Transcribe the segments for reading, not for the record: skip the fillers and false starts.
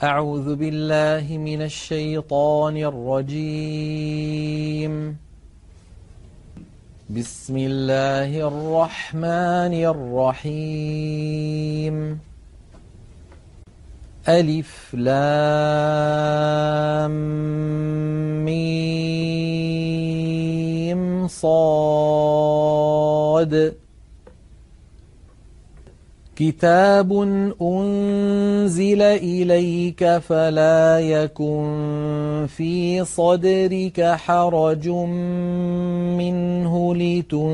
أعوذ بالله من الشيطان الرجيم. بسم الله الرحمن الرحيم. ألف لام ميم صاد. كتاب أنزل إليك فلا يكن في صدرك حرج منه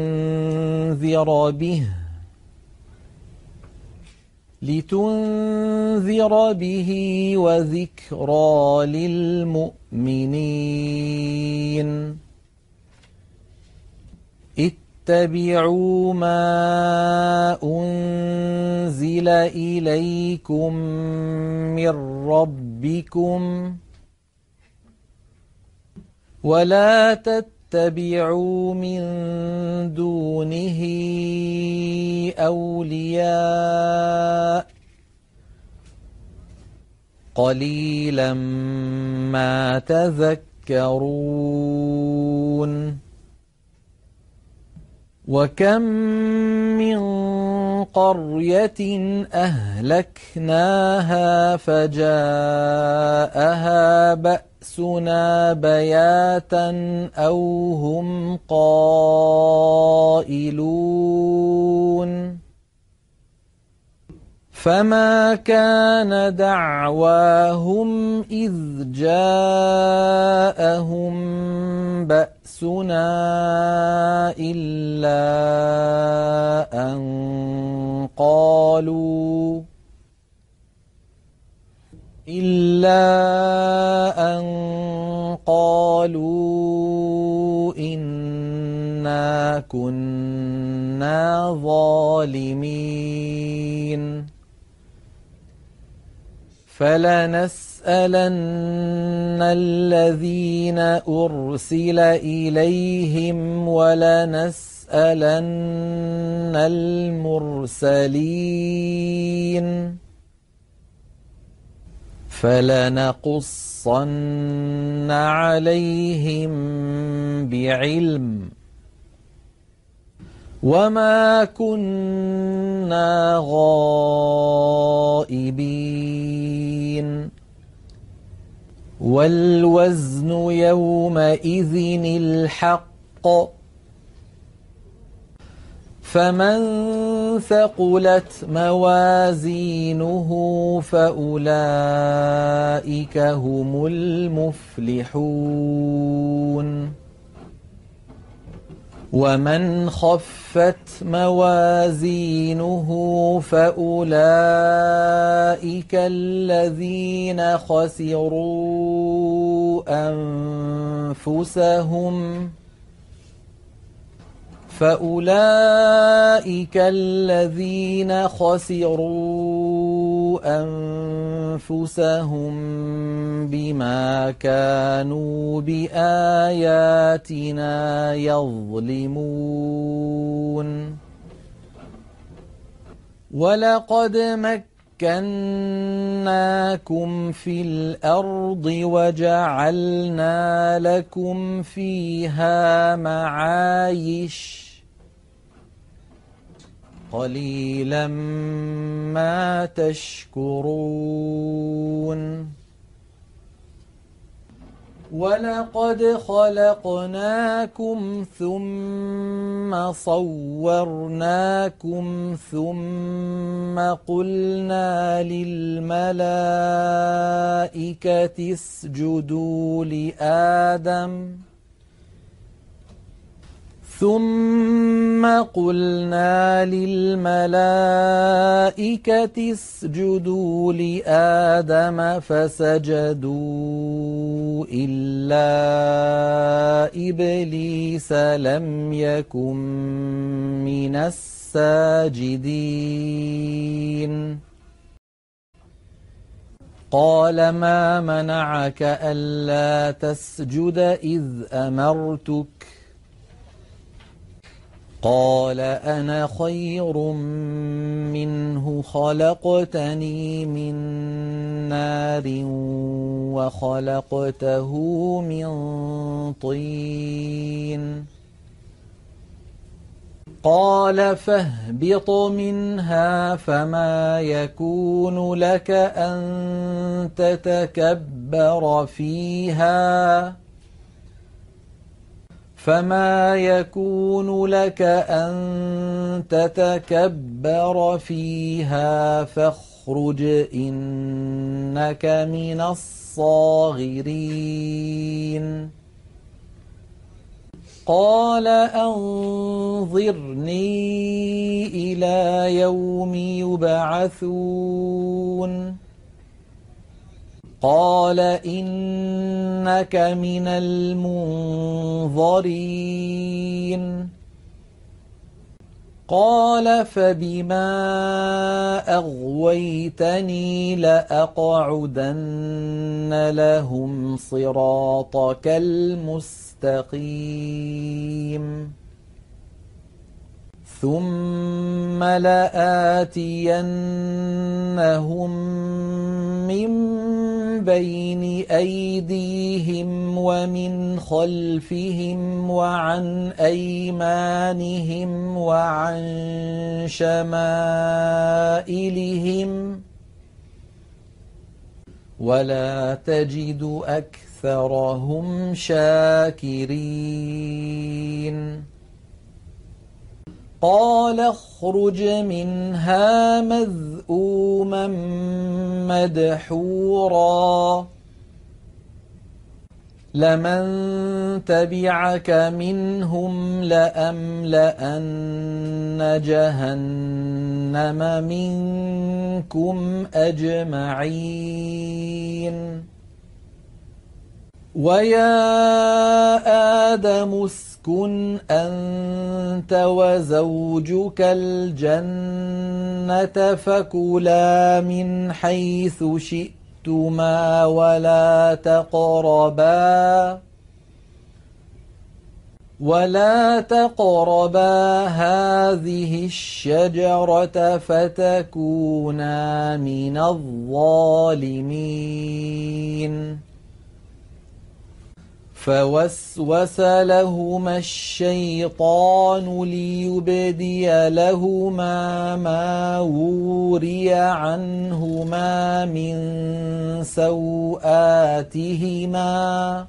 لتنذر به وذكرى للمؤمنين. اتبعوا ما أنزل إليكم من ربكم ولا تتبعوا من دونه أولياء قليلا ما تذكرون. وكم من قرية أهلكناها فجاءها بأسنا بياتا أو هم قائلون. فما كان دعواهم إذ جاءهم بأسنا إلا أن قالوا إنا كنا ظالمين. فلنسألن الذين أرسل إليهم ولنسألن المرسلين. فلنقصن عليهم بعلم وما كنا غائبين. والوزن يومئذ الحق. فمن ثقلت موازينه فأولئك هم المفلحون. ومن خفت موازينه فأولئك الذين خسروا أنفسهم بما كانوا بآياتنا يظلمون. ولقد مكناكم في الأرض وجعلنا لكم فيها معايش قليلا ما تشكرون. ولقد خلقناكم ثم صورناكم ثم قلنا للملائكة اسجدوا لآدم فسجدوا إلا إبليس لم يكن من الساجدين. قال ما منعك ألا تسجد إذ أمرتك قال أنا خير منه خلقتني من نار وخلقته من طين قال فاهبط منها فما يكون لك أن تتكبر فيها فاخرج إنك من الصاغرين قال أنظرني إلى يوم يبعثون قال إنك من المنظرين قال فبما أغويتني لأقعدن لهم صراطك المستقيم ثم لآتينهم من بين أيديهم ومن خلفهم وعن أيمانهم وعن شمائلهم ولا تجد أكثرهم شاكرين قال اخرج منها مذءوما مدحورا لمن تبعك منهم لأملأن جهنم منكم أجمعين ويا آدم اسكن أنت وزوجك الجنة فكلا من حيث شئتما ولا تقربا هذه الشجرة فتكونا من الظالمين فوسوس لهما الشيطان ليبدي لهما ما وري عنهما من سوآتهما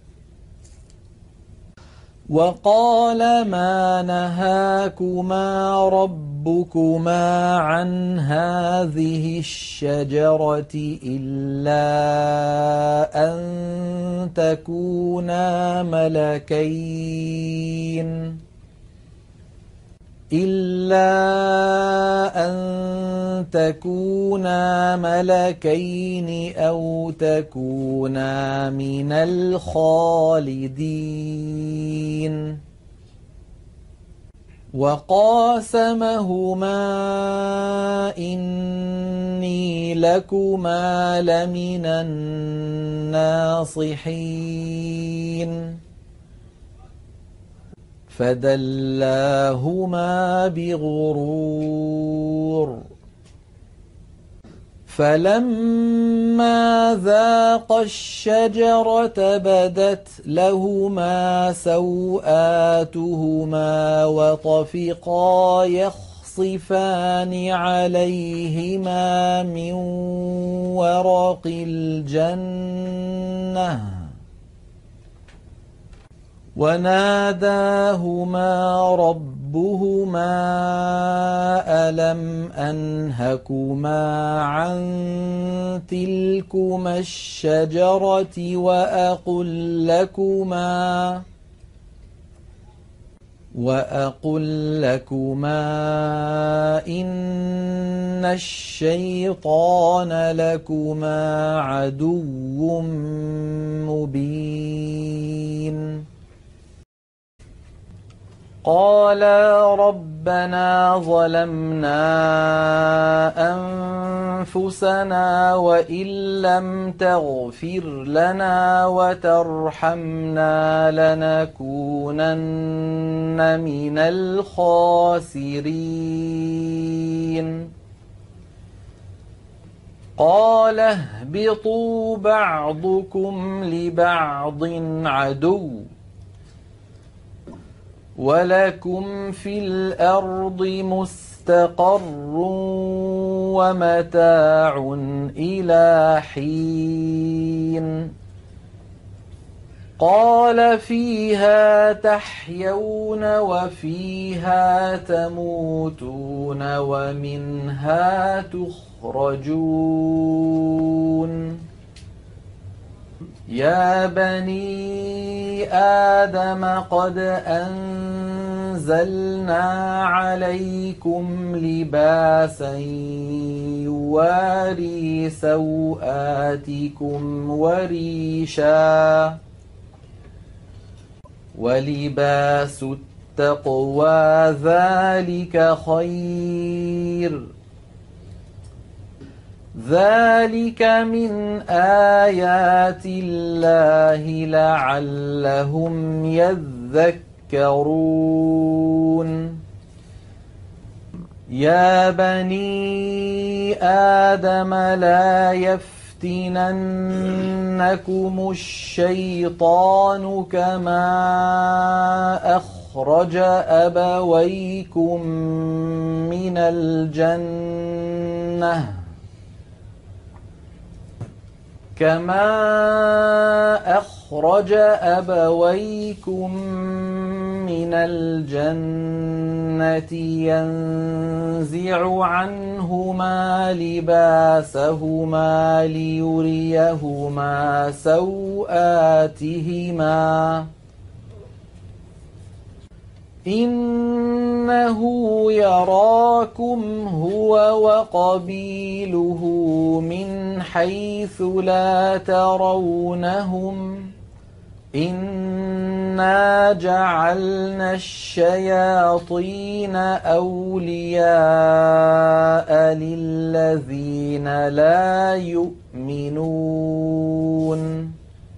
وقال ما نهاكما ربكما عن هذه الشجرة إلا أن تكونا ملكين أو تكونا من الخالدين وقاسمهما إني لكما لمن الناصحين فدلاهما بغرور فلما ذاقا الشجرة بدت لهما سوآتهما وطفقا يخصفان عليهما من ورق الجنة وناداهما ربهما ألم أنهكما عن تلكما الشجرة وأقل لكما إن الشيطان لكما عدو مبين قالا ربنا ظلمنا أنفسنا وإن لم تغفر لنا وترحمنا لنكونن من الخاسرين قال اهبطوا بعضكم لبعض عدو ولكم في الأرض مستقر ومتاع إلى حين قال فيها تحيون وفيها تموتون ومنها تخرجون يا بني آدم قد أنزلنا عليكم لباسا يواري سوآتكم وريشا ولباس التقوى ذلك خير ذلك من آيات الله لعلهم يذكرون يا بني آدم لا يفتننكم الشيطان كما أخرج أبويكم من الجنة من الجنة ينزع عنهما لباسهما ليريهما سوآتهما إنه يراكم هو وقبيله من حيث لا ترونهم إنا جعلنا الشياطين أولياء للذين لا يؤمنون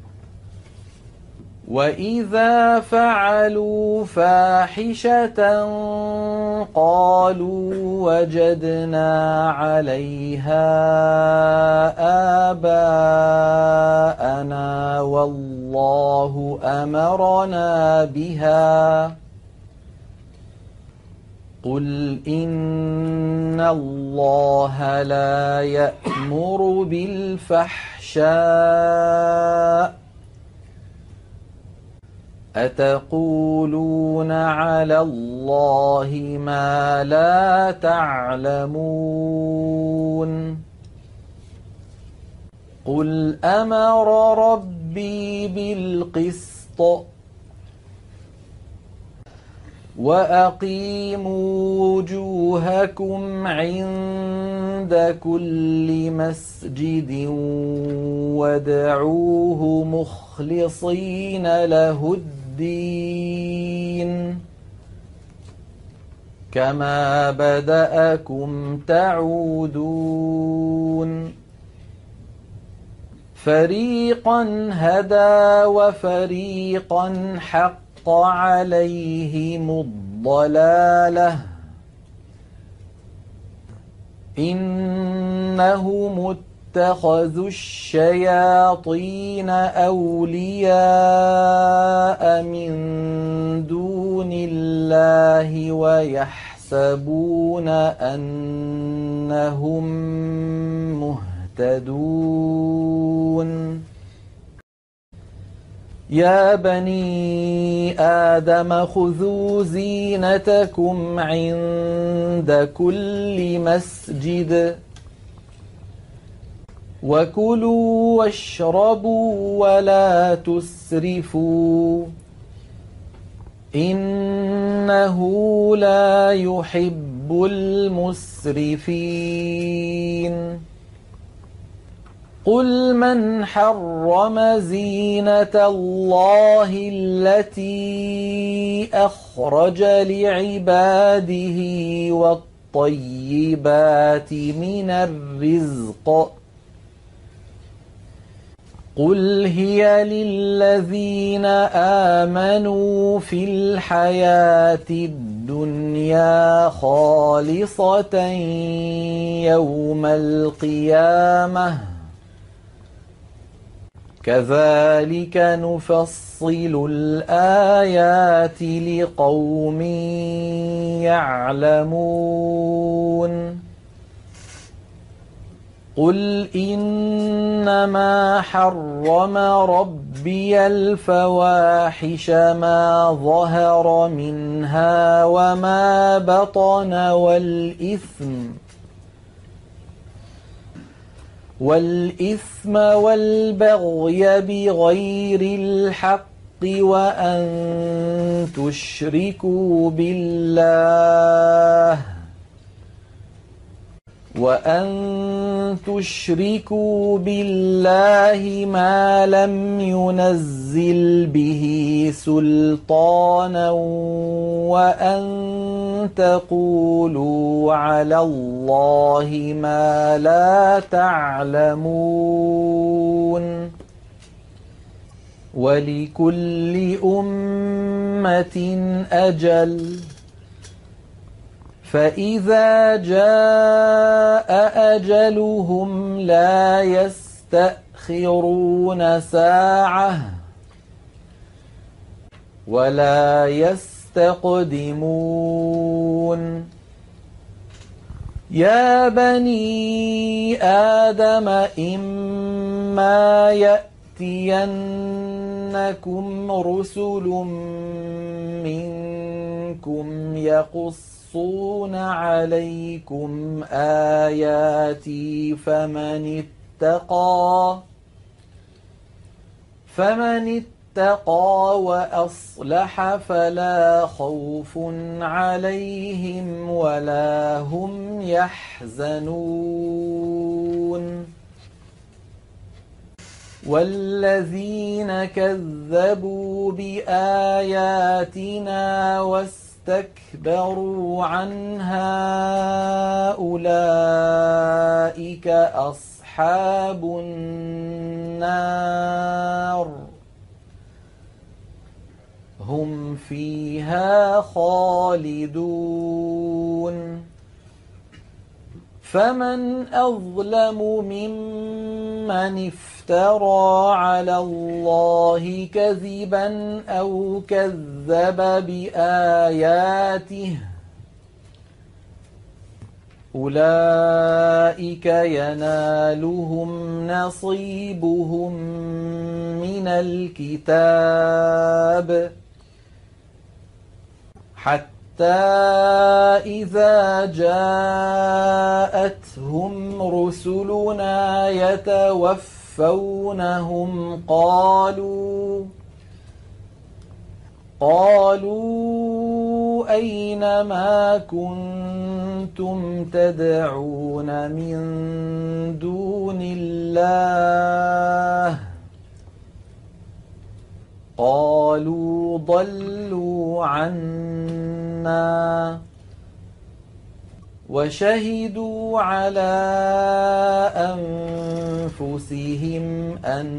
وإذا فعلوا فاحشة قالوا وجدنا عليها آباءنا والله أمرنا بها قل إن الله لا يأمر بالفحشاء أتقولون على الله ما لا تعلمون قل أمر ربي بالقسط وأقيموا وجوهكم عند كل مسجد وادعوه مخلصين له الدين كما بدأكم تعودون فريقا هدى وفريقا حق عليهم الضلالة إنهم اتخذوا الشياطين أولياء من دون الله ويحسبون أنهم مهتدون يا بني آدم خذوا زينتكم عند كل مسجد وكلوا واشربوا ولا تسرفوا إنه لا يحب المسرفين قل من حرم زينة الله التي أخرج لعباده والطيبات من الرزق قل هي للذين آمنوا في الحياة الدنيا خالصة يوم القيامة كذلك نفصل الآيات لقوم يعلمون قل إنما حرم ربي الفواحش ما ظهر منها وما بطن والإثم والبغي بغير الحق وأن تشركوا بالله ما لم ينزل به سلطانا وأن تقولوا على الله ما لا تعلمون ولكل أمة أجل فإذا جاء أجلهم لا يستأخرون ساعة ولا يستقدمون يا بني آدم إما يأتينكم رسل منكم يقصون عليكم آياتي فمن اتقى وأصلح فلا خوف عليهم ولا هم يحزنون والذين كذبوا بآياتنا واستكبروا عنها أولئك أصحاب النار هم فيها خالدون فمن أظلم ممن افترى على الله كذبا أو كذب بآياته أولئك ينالهم نصيبهم من الكتاب حتى إذا جاءتهم رسلنا يتوفونهم قالوا أين ما كنتم تدعون من دون الله قالوا ضلوا عنا وشهدوا على أنفسهم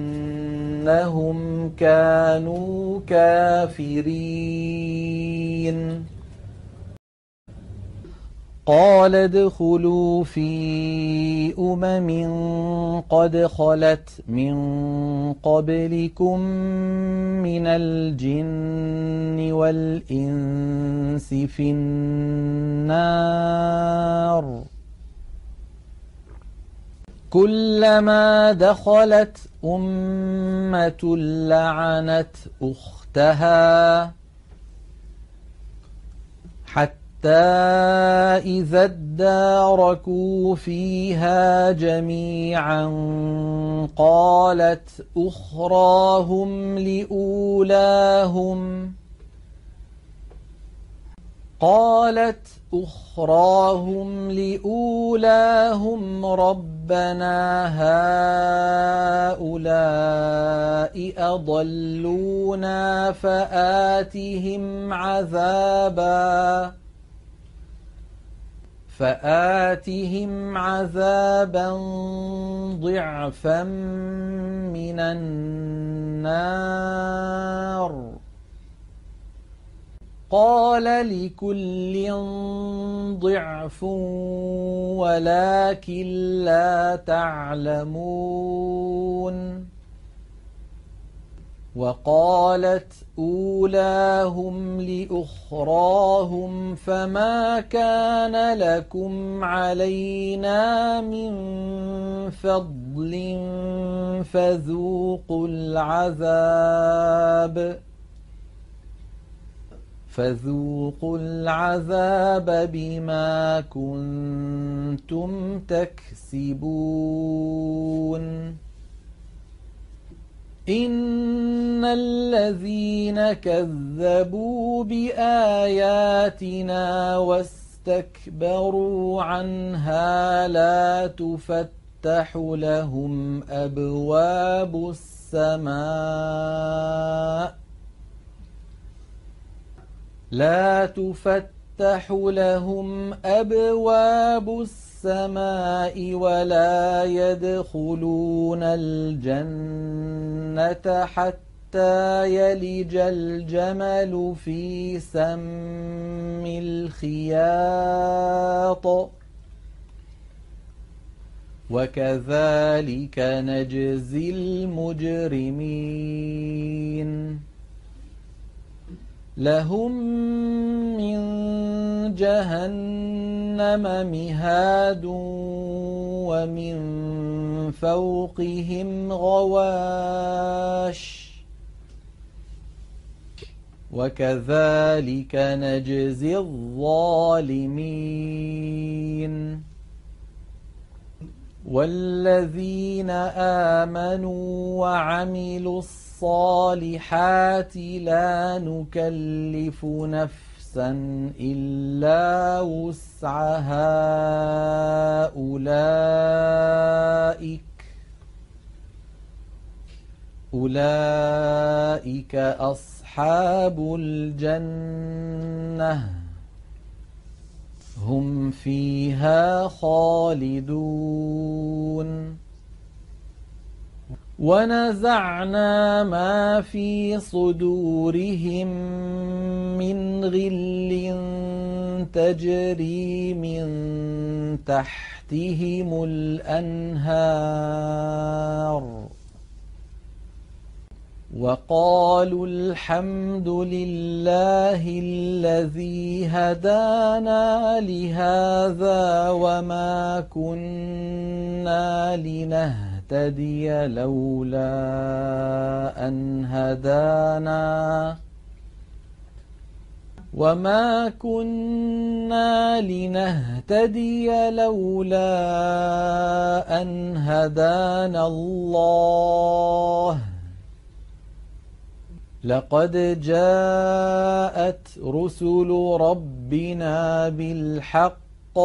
أنهم كانوا كافرين قال ادخلوا في قد خلت من قبلكم من الجن والإنس في النار كلما دخلت أمة لعنت أختها حتى إذا اداركوا فيها جميعا قالت أخراهم لأولاهم قالت أخراهم لأولاهم ربنا هؤلاء أضلونا فآتهم عذابا ضعفا من النار. قال لكل ضعف ولكن لا تعلمون. وقالت أولاهم لأخراهم فما كان لكم علينا من فضل فذوقوا العذاب بما كنتم تكسبون. إن الذين كذبوا بآياتنا واستكبروا عنها لا تفتح لهم أبواب السماء ولا يدخلون الجنة حتى يلج الجمل في سم الخياط وكذلك نجزي المجرمين. لهم من جهنم مهاد ومن فوقهم غواش وكذلك نجزي الظالمين. والذين آمنوا وعملوا الصالحات لا نكلف نفسا إلا وسعها أولئك أصحاب الجنة هم فيها خالدون. ونزعنا ما في صدورهم من غل تجري من تحتهم الأنهار وقالوا الحمد لله الذي هدانا لهذا وما كنا لنهتدي لولا أن هدانا الله لقد جاءت رسل ربنا بالحق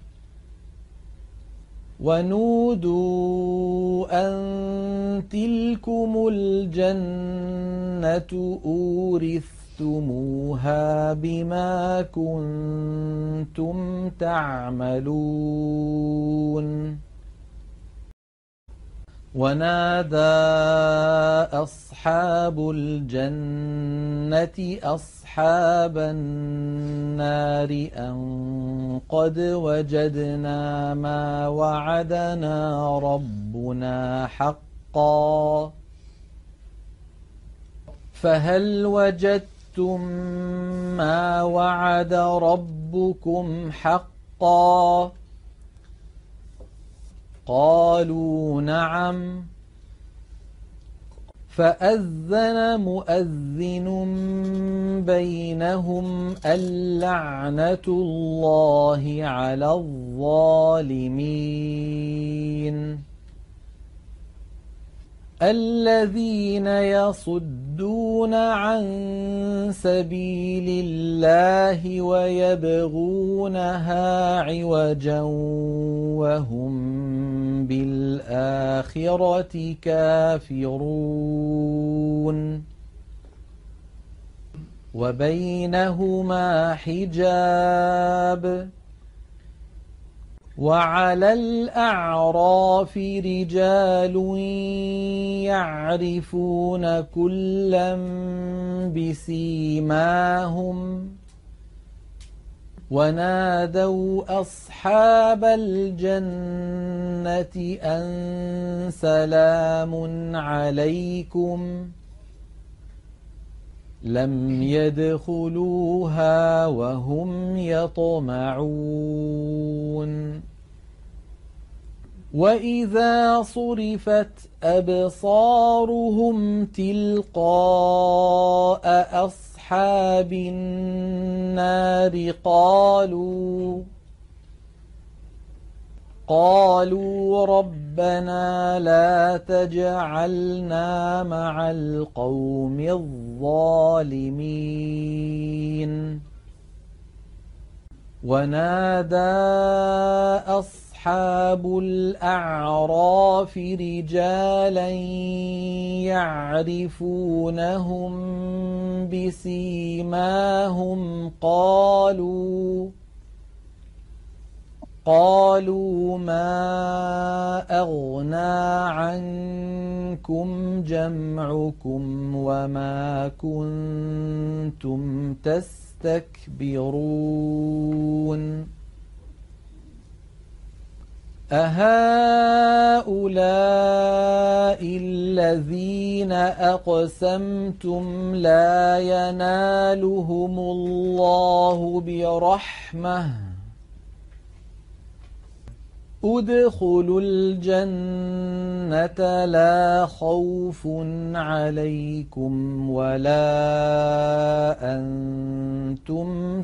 ونودوا أن تلكم الجنة أورثتموها بما كنتم تعملون. ونادى أصحاب الجنة أصحاب النار أن قد وجدنا ما وعدنا ربنا حقا فهل وجدتم ما وعد ربكم حقا؟ قالوا نعم. فأذن مؤذن بينهم اللعنة الله على الظالمين. الذين يصدون عن سبيل الله ويبغونها عوجا وهم بالآخرة كافرون وبينهما حجاب وعلى الأعراف رجال يعرفون كلا بسيماهم ونادوا أصحاب الجنة أن سلام عليكم لم يدخلوها وهم يطمعون وإذا صرفت أبصارهم تلقاء أصحاب النار قالوا ربنا لا تجعلنا مع القوم الظالمين ونادى أصحاب الأعراف رجالا يعرفونهم بسيماهم قالوا ما أغنى عنكم جمعكم وما كنتم تستكبرون أهؤلاء الذين أقسمتم لا ينالهم الله برحمة ادخلوا الجنة لا خوف عليكم ولا أنتم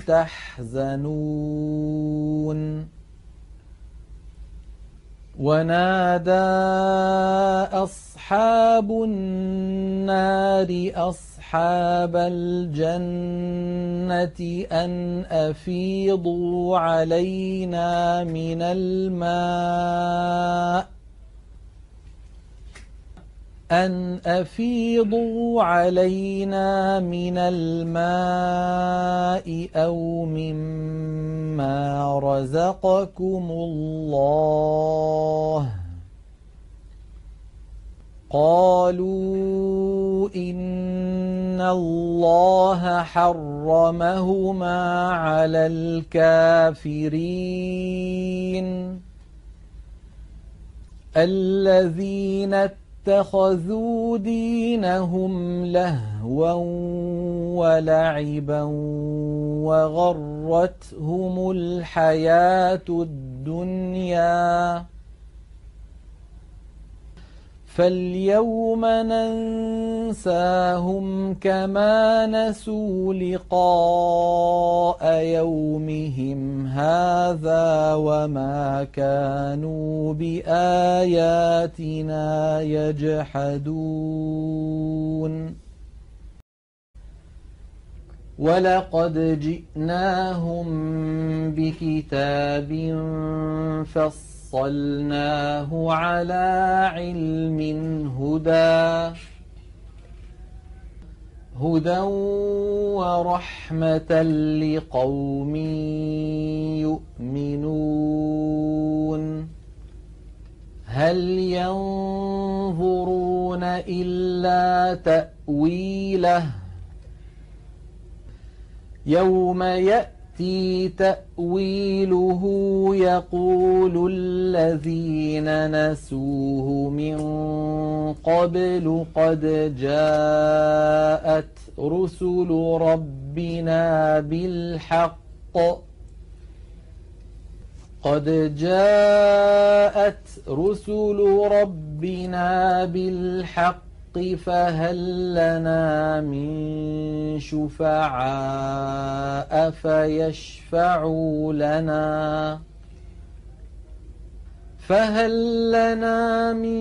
تحزنون ونادى أصحاب النار أصحاب الجنة أن أفيضوا علينا من الماء أو مما رزقكم الله قالوا إن الله حرمهما على الكافرين الذين اتخذوا دينهم لهوا ولعبا وغرتهم الحياة الدنيا فاليوم ننساهم كما نسوا لقاء يومهم هذا وما كانوا بآياتنا يجحدون ولقد جئناهم بكتاب فصلناه على علم هدى ورحمة لقوم يؤمنون هل ينظرون إلا تأويله يوم يأتي تأويله يقول الذين نسوه من قبل قد جاءت رسل ربنا بالحق فهل لنا من شفعاء فهل لنا من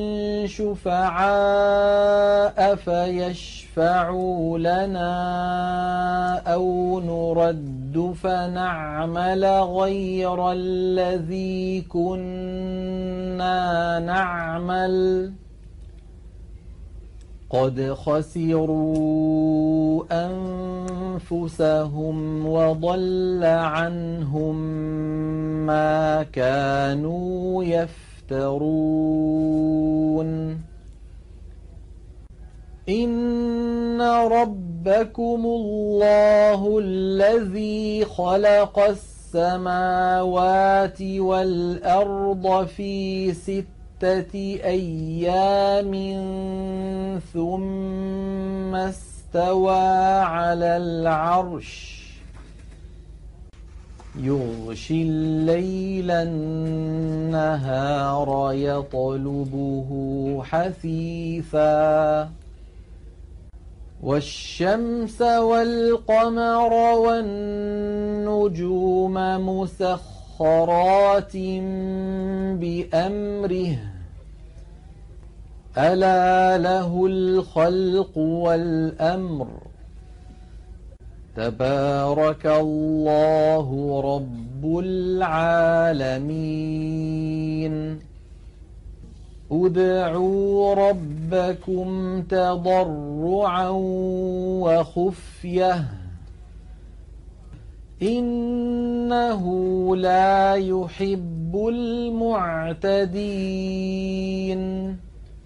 شفعاء فيشفعوا لنا أو نرد فنعمل غير الذي كنا نعمل قد خسروا أنفسهم وضل عنهم ما كانوا يفترون إن ربكم الله الذي خلق السماوات والأرض في 6 أيام ثم استوى على العرش يغشي الليل النهار يطلبه حثيثا والشمس والقمر والنجوم مسخرات بأمره ألا له الخلق والأمر تبارك الله رب العالمين ادعوا ربكم تضرعا وخفية إنه لا يحب المعتدين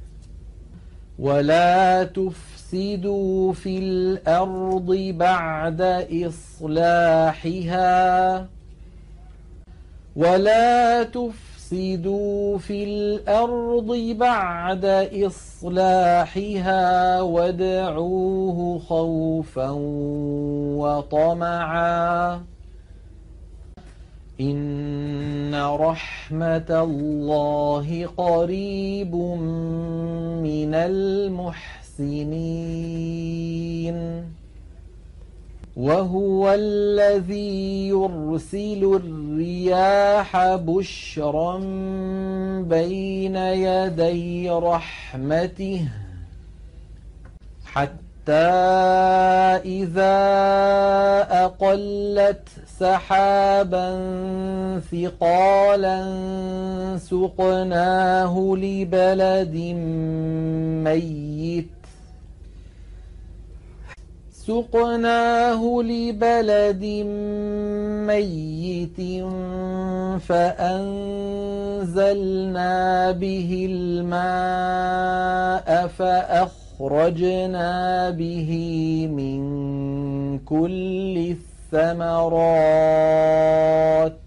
ولا تفسدوا في الأرض بعد إصلاحها وادعوه خوفا وطمعا إن رحمة الله قريب من المحسنين وهو الذي يرسل الرياح بشرا بين يدي رحمته حتى إذا أقلت سحابا ثقالا سقناه لبلد ميت فأنزلنا به الماء فأخرجنا به من كل الثمرات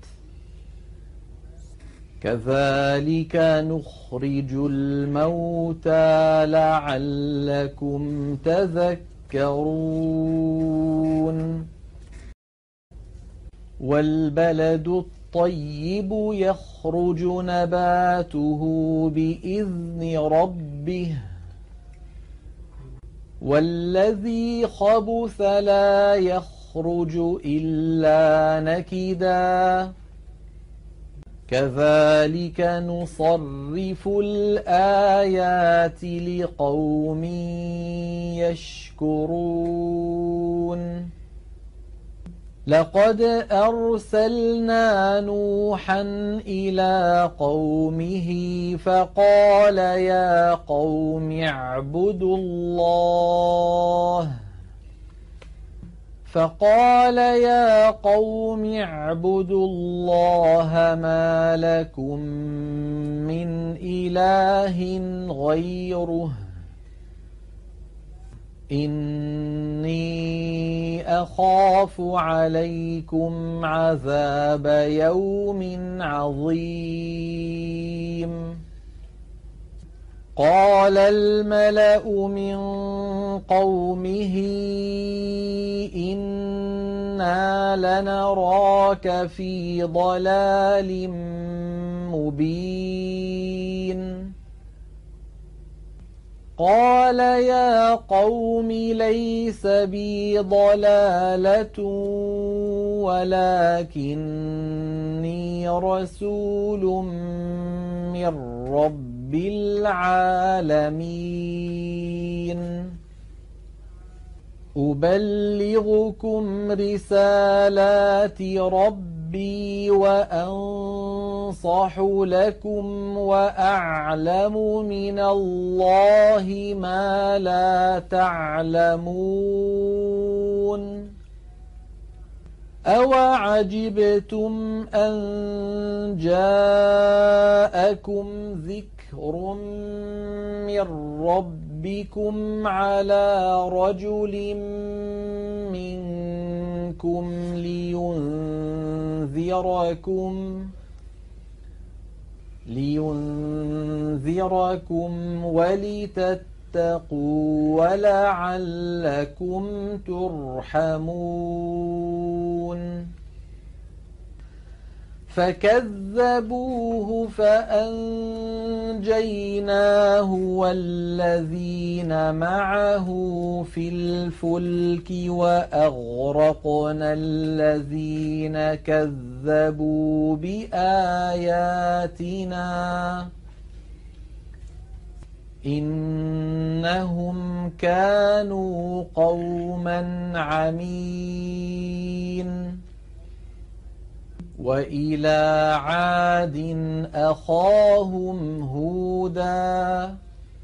كذلك نخرج الموتى لعلكم تذكرون والبلد الطيب يخرج نباته بإذن ربه والذي خبث لا يخرج إلا نكدا كذلك نصرف الآيات لقوم يشكرون لقد أرسلنا نوحا إلى قومه فقال يا قوم اعبدوا الله ما لكم من إله غيره إني أخاف عليكم عذاب يوم عظيم قال الملأ من قومه إنا لنراك في ضلال مبين قال يا قوم ليس بي ضلالة ولكني رسول من رب العالمين رسول من رب العالمين أبلغكم رسالات ربي وأنصح لكم وأعلم من الله ما لا تعلمون أوعجبتم أن جاءكم ذكر من ربكم على رجل منكم لينذركم ولتتقوا ولعلكم ترحمون فكذبوه فأنجيناه والذين معه في الفلك وأغرقنا الذين كذبوا بآياتنا إنهم كانوا قوما عمين وإلى عاد أخاهم هودا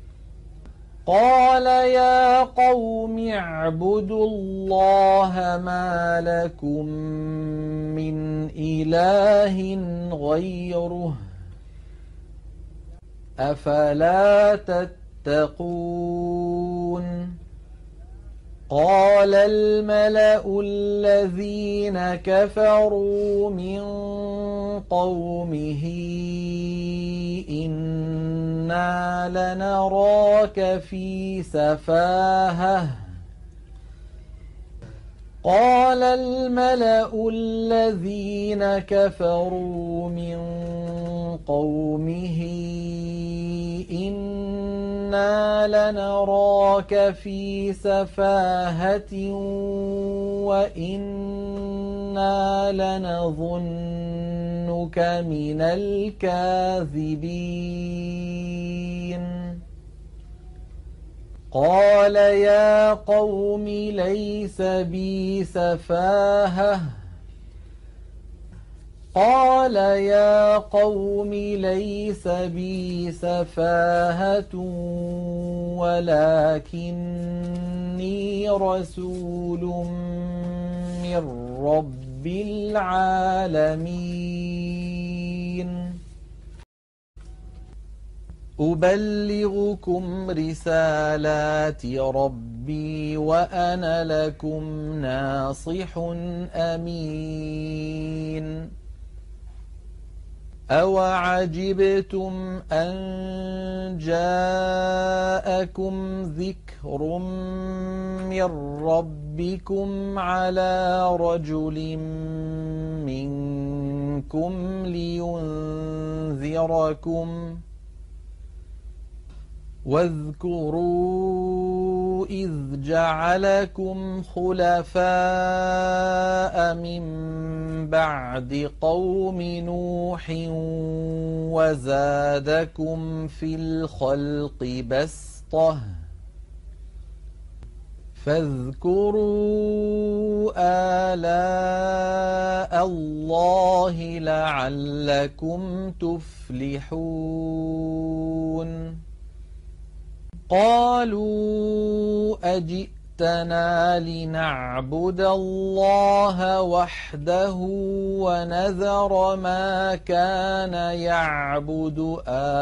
قال يا قوم اعبدوا الله ما لكم من إله غيره أفلا تتقون قال الملأ الذين كفروا من قومه إنا لنراك في سفاهة قال الملأ الذين كفروا من قومه إنا لنراك في سفاهة وإنا لنظنك من الكاذبين قال يا قوم ليس بي سفاهة ولكني رسول من رب العالمين أبلغكم رسالات ربي وأنا لكم ناصح أمين أوعجبتم أن جاءكم ذكر من ربكم على رجل منكم لينذركم واذكروا إذ جعلكم خلفاء من بعد قوم نوح وزادكم في الخلق بسطة فاذكروا آلاء الله لعلكم تفلحون قالوا أجئتنا لنعبد الله وحده ونذر ما كان يعبد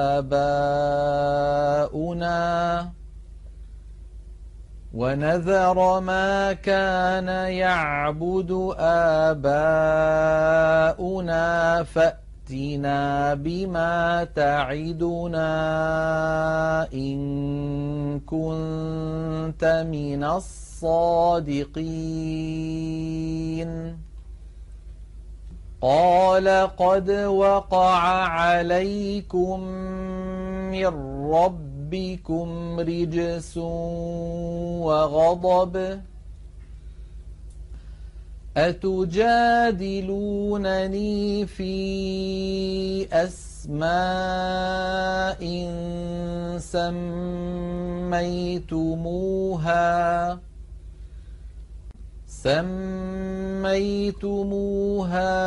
آباؤنا فأتنا بما تعدنا إن كنت من الصادقين قال قد وقع عليكم من ربكم رجس وغضب أتجادلونني في أسماء أسماء سميتموها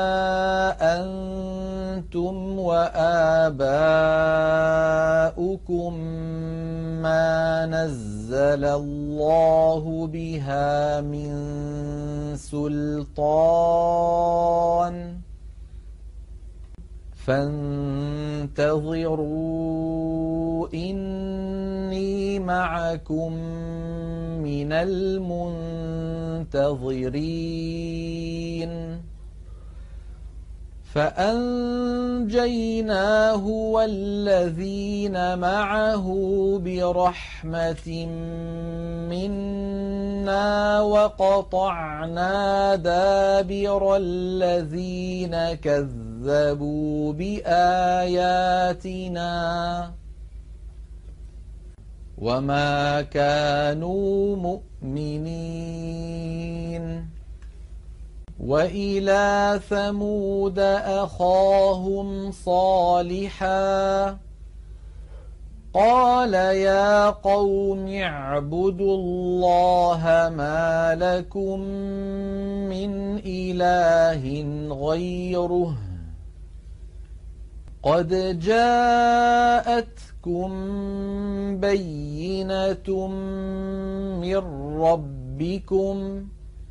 أنتم وآباؤكم ما نزل الله بها من سلطان فانتظروا إني معكم من المنتظرين فأنجيناه والذين معه برحمة منا وقطعنا دابر الذين كذبوا بآياتنا وما كانوا مؤمنين وإلى ثمود أخاهم صالحا قال يا قوم اعبدوا الله ما لكم من إله غيره قد جاءتكم بينة من ربكم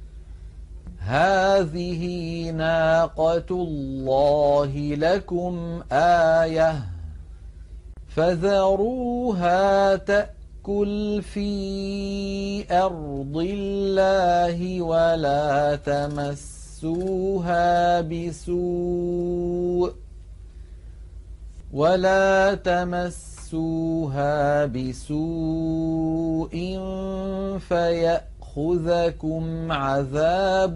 هذه ناقة الله لكم آية فذروها تأكل في أرض الله ولا تمسوها بسوء فيأخذكم عذاب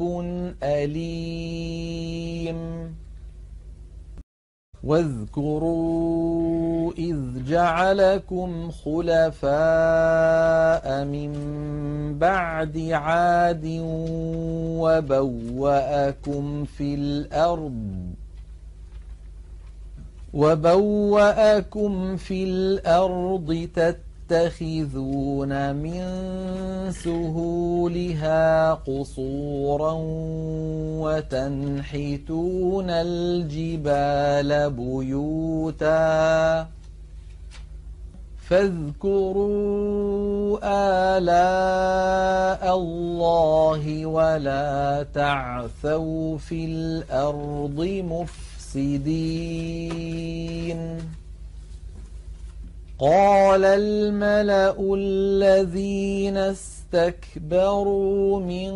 أليم واذكروا إذ جعلكم خلفاء من بعد عاد وبوأكم في الأرض تتخذون من سهولها قصورا وتنحتون الجبال بيوتا فاذكروا آلاء الله ولا تعثوا في الأرض مفسدين قال الملأ الذين استكبروا من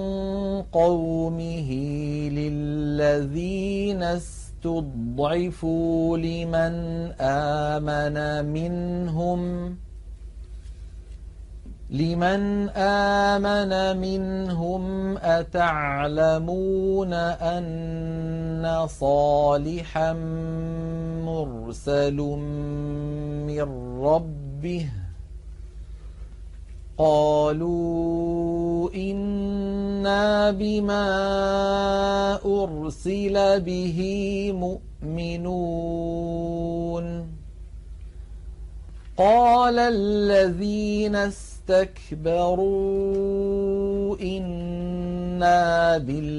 قومه للذين استضعفوا لمن آمن منهم أتعلمون أن صالحا مرسل من ربه قالوا إنا بما أرسل به مؤمنون قال الذين استكبروا إنا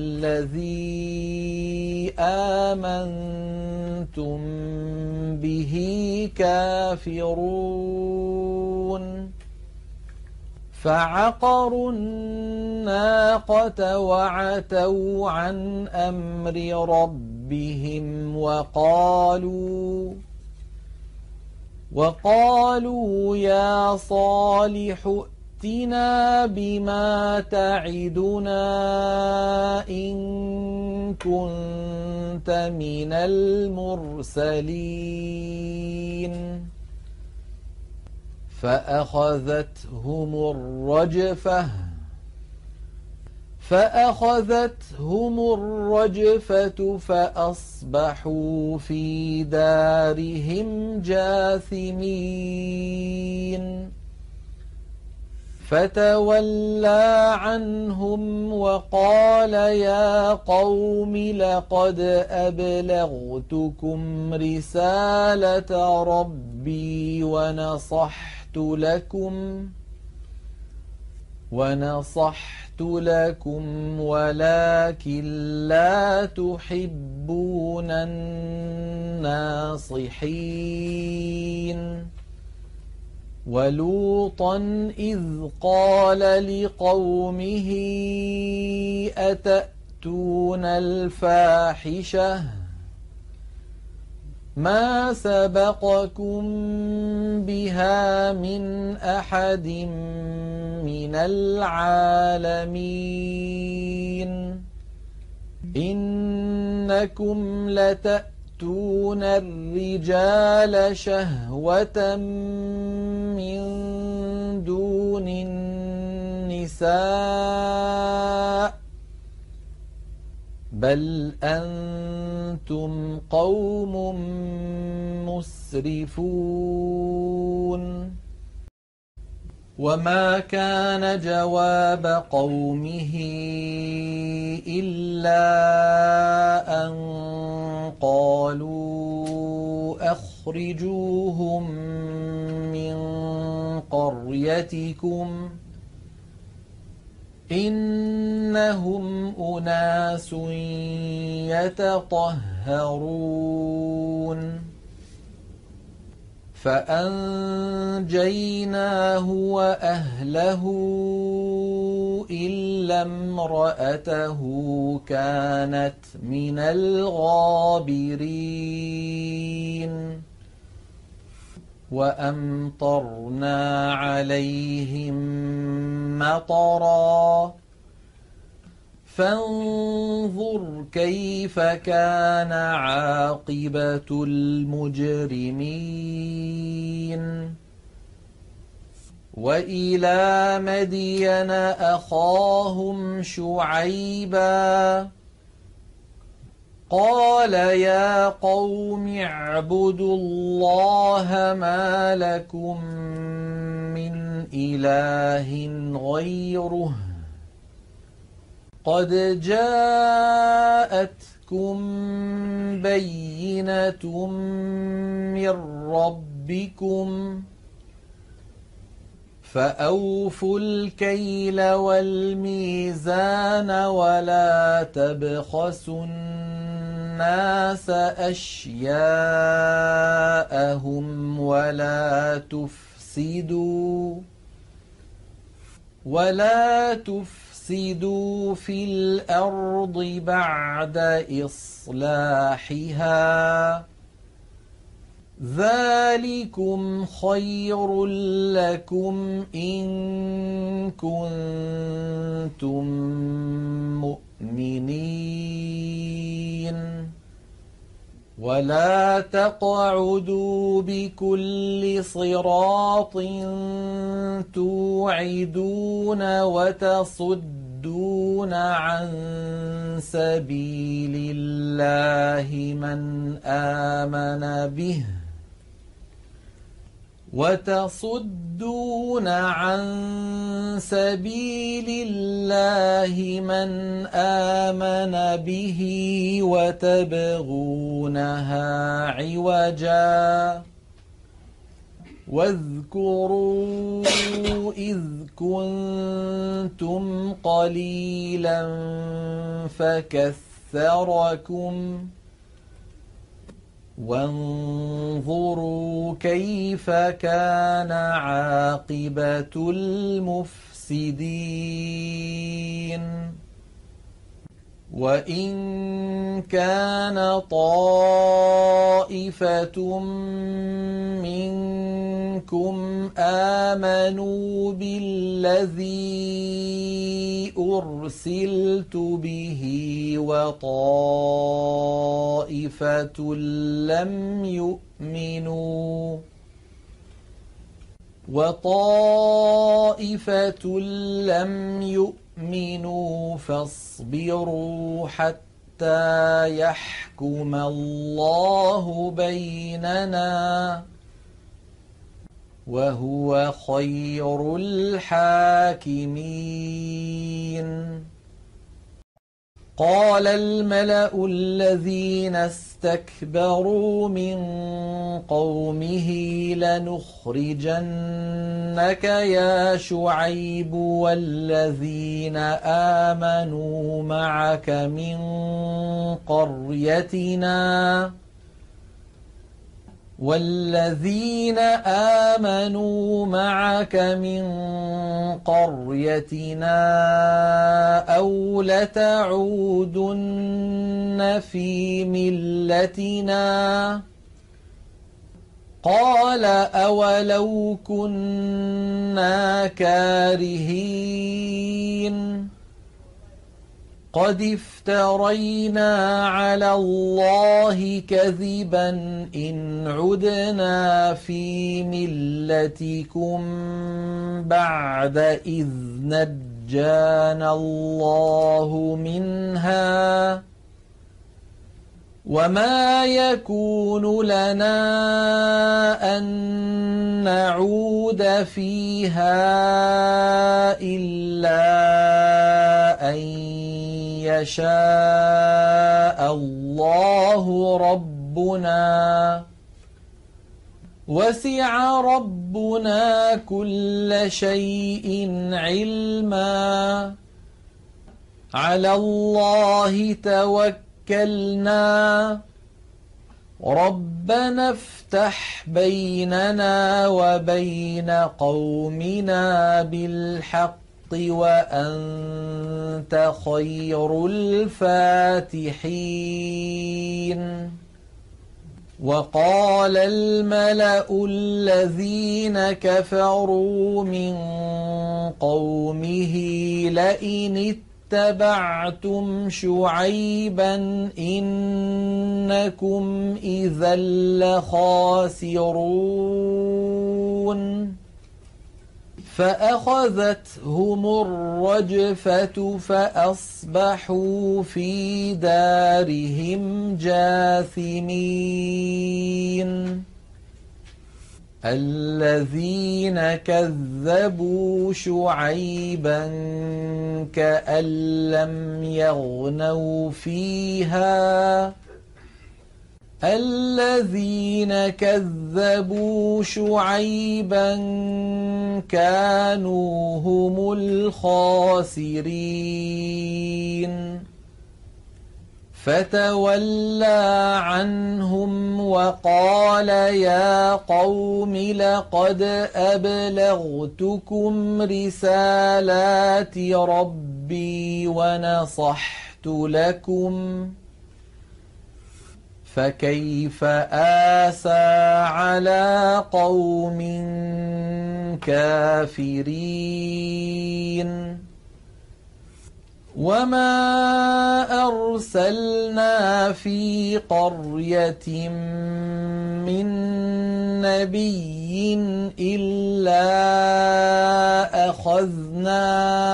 بالذي آمنتم به كافرون فعقروا الناقة وعتوا عن أمر ربهم وقالوا يا صالح ائتنا بما تعدنا إن كنت من المرسلين فأخذتهم الرجفة فأصبحوا في دارهم جاثمين فتولى عنهم وقال يا قوم لقد أبلغتكم رسالة ربي ونصحت لكم ولكن لا تحبون الناصحين. ولوطا إذ قال لقومه أتأتون الفاحشة ما سبقكم بها من أحد من العالمين إنكم لتأتون الرجال شهوة من دون النساء بل أنتم قوم مسرفون. وما كان جواب قومه إلا أن قالوا أخرجوهم من قريتكم إنهم أناس يتطهرون. فأنجيناه وأهله إلا امرأته كانت من الغابرين. وأمطرنا عليهم مطرا فانظر كيف كان عاقبة المجرمين. وإلى مدين أخاهم شعيبا قال يا قوم اعبدوا الله ما لكم من إله غيره قد جاءتكم بينة من ربكم فأوفوا الكيل والميزان ولا تبخسوا الناس أشياءهم ولا تفسدوا في الأرض بعد إصلاحها ذلكم خير لكم إن كنتم مؤمنين. ولا تقعدوا بكل صراط توعدون وتصدون عن سبيل الله من آمن به وتبغونها عوجا. واذكروا إذ كنتم قليلا فكثركم وانظروا كيف كان عاقبة المفسدين. وإن كان طائفة منكم آمنوا بالذي أرسلت به وطائفة لم يؤمنوا فاصبروا حتى يحكم الله بيننا وهو خير الحاكمين. قال الملأ الذين استكبروا من قومه لنخرجنك يا شعيب والذين آمنوا معك من قريتنا أو لتعودن في ملتنا. قال أولو كنا كارهين قد افترينا على الله كذبا إن عدنا في ملتكم بعد إذ نجانا الله منها وما يكون لنا أن نعود فيها إلا أن يشاء الله ربنا وسع ربنا كل شيء علما على الله توكلنا ربنا افتح بيننا وبين قومنا بالحق وأنت خير الفاتحين. وقال الملأ الذين كفروا من قومه لئن اتبعتم شعيبا إنكم إذا لخاسرون فأخذتهم الرجفة فأصبحوا في دارهم جاثمين. الذين كذبوا شعيبا كأن لم يغنوا فيها الذين كذبوا شعيبا كانوا هم الخاسرين. فتولى عنهم وقال يا قوم لقد أبلغتكم رسالات ربي ونصحت لكم فكيف آسى على قوم كافرين. وما أرسلنا في قرية من نبي إلا أخذنا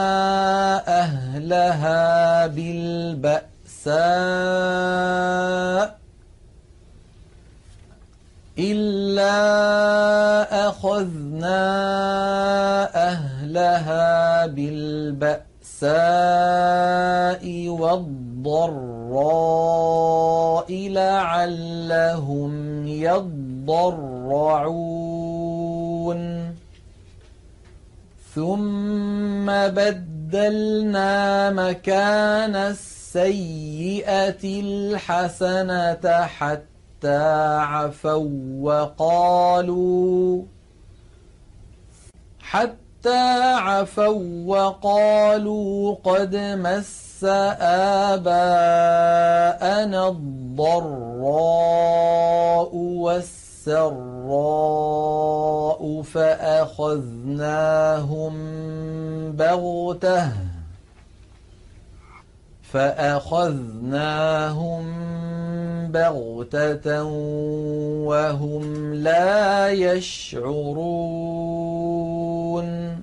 أهلها بالبأساء والضراء لعلهم يضرعون. ثم بدلنا مكان السيئة الحسنة حتى عفوا وقالوا قد مس آباءنا الضراء والسراء فأخذناهم بغتة وهم لا يشعرون.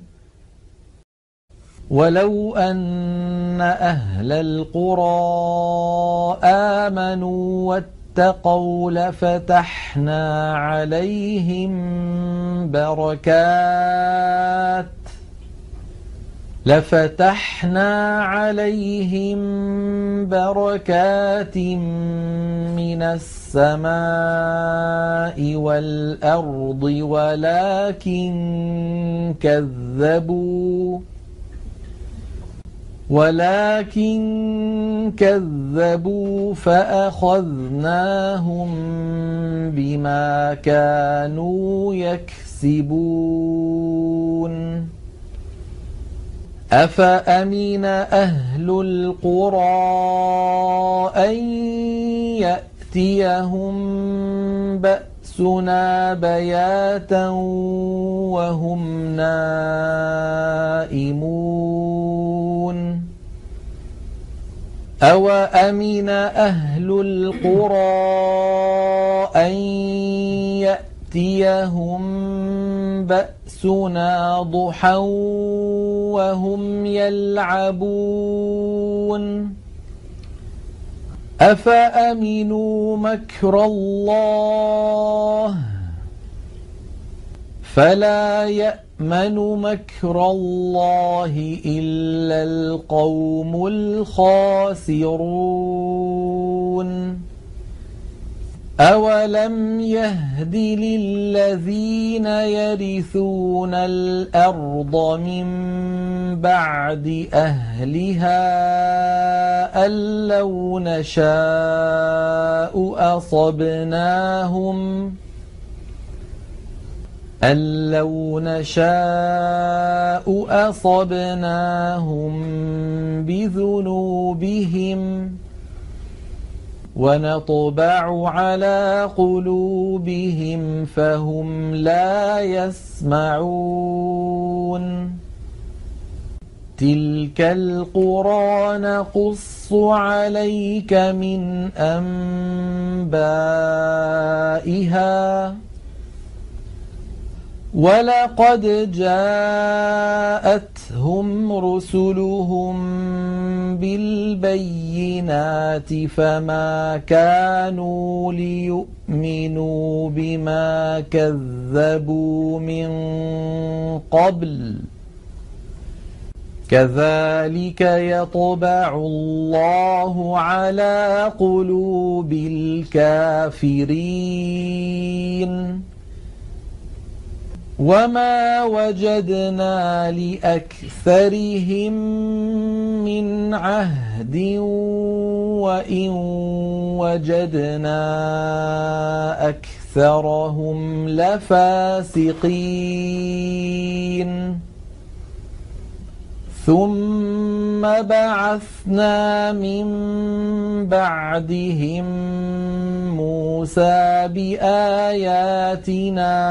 ولو أن أهل القرى آمنوا اتقوا لفتحنا عليهم بركات من السماء والأرض ولكن كذبوا فأخذناهم بما كانوا يكسبون أفأمن أهل القرى أن يأتيهم بأسنا بياتا وهم نائمون أوأمن أهل القرى أن يأتيهم بأسنا ضحى وهم يلعبون أفأمنوا مكر الله فلا يأمن مكر الله إلا القوم الخاسرون أولم يهد للذين يرثون الأرض من بعد أهلها أن لو نشاء أصبناهم بذنوبهم ونطبع على قلوبهم فهم لا يسمعون تلك القرى نقص عليك من أنبائها ولقد جاءتهم رسلهم بالبينات فما كانوا ليؤمنوا بما كذبوا من قبل كذلك يطبع الله على قلوب الكافرين وما وجدنا لأكثرهم من عهد وإن وجدنا أكثرهم لفاسقين ثم بعثنا من بعدهم موسى بآياتنا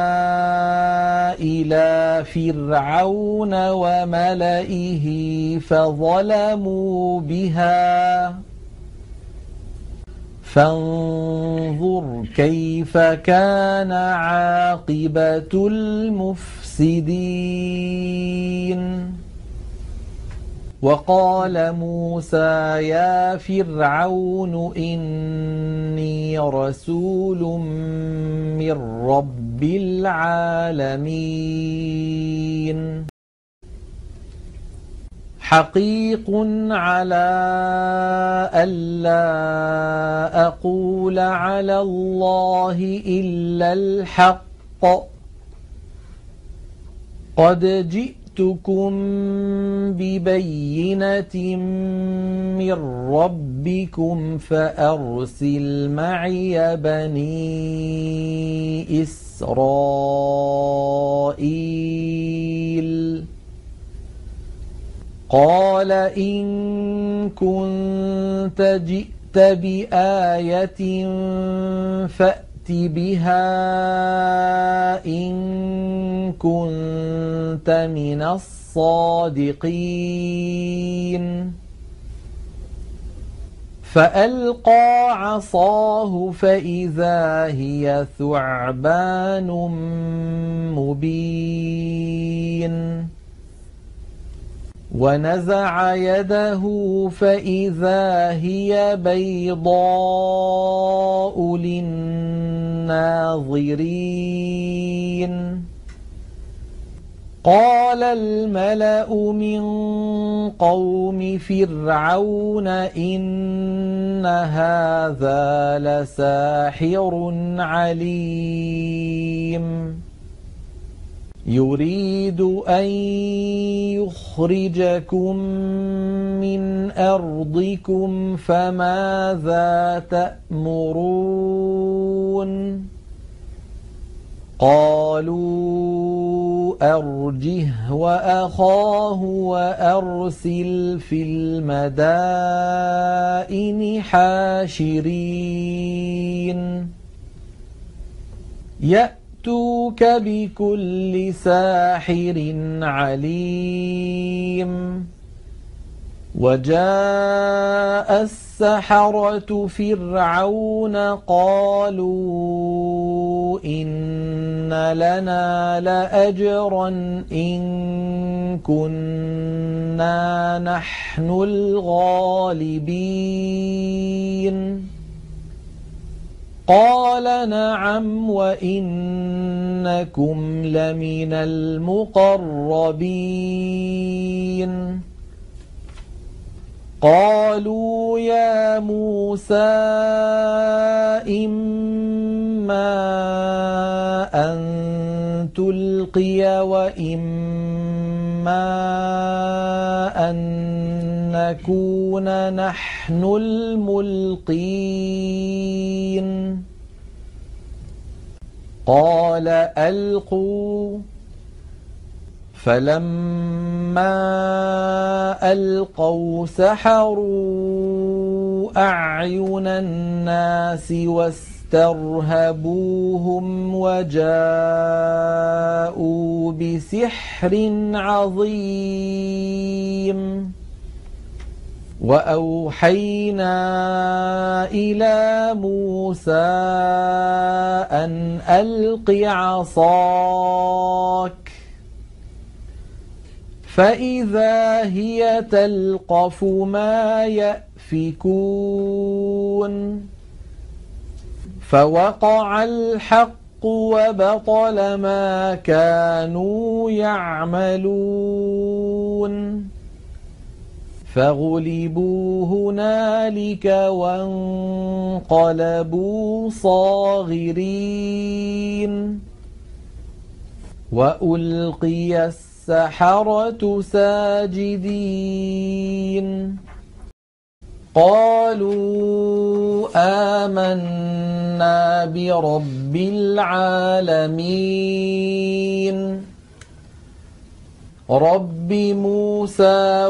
إلى فرعون وملئه فظلموا بها فانظر كيف كان عاقبة المفسدين وقال موسى يا فرعون إني رسول من رب العالمين حقيق على ألا أقول على الله إلا الحق قد جئتكم ببينة من ربكم فأرسل معي بني إسرائيل قال إن كنت جئت بآية فأت بها إن كنت من الصادقين فألقى عصاه فإذا هي ثعبان مبين ونزع يده فإذا هي بيضاء للناظرين قال الملأ من قوم فرعون إن هذا لساحر عليم يريد أن يخرجكم من أرضكم فماذا تأمرون قالوا أرجه وأخاه وأرسل في المدائن حاشرين يأتوك بكل ساحر عليم وجاء السحرة فرعون قالوا إن لنا لأجرا إن كنا نحن الغالبين قال نعم وإنكم لمن المقربين قالوا يا موسى إما أن تلقي وإما أن نكون نحن الملقين قال ألقوا فلما ألقوا سحروا أعين الناس واسترهبوهم وجاءوا بسحر عظيم وأوحينا إلى موسى أن ألق عصاك فإذا هي تلقف ما يأفكون فوقع الحق وبطل ما كانوا يعملون فغلبوا هنالك وانقلبوا صاغرين وألقي السحرة ساجدين قالوا آمنا برب العالمين رب موسى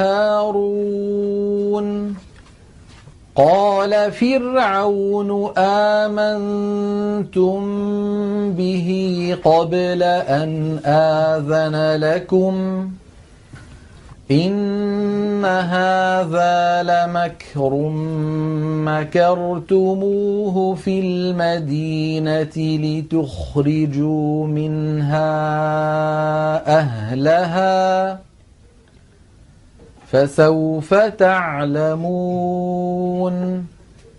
وهارون قال فرعون آمنتم به قبل أن آذن لكم إن هذا لمكر مكرتموه في المدينة لتخرجوا منها أهلها فسوف تعلمون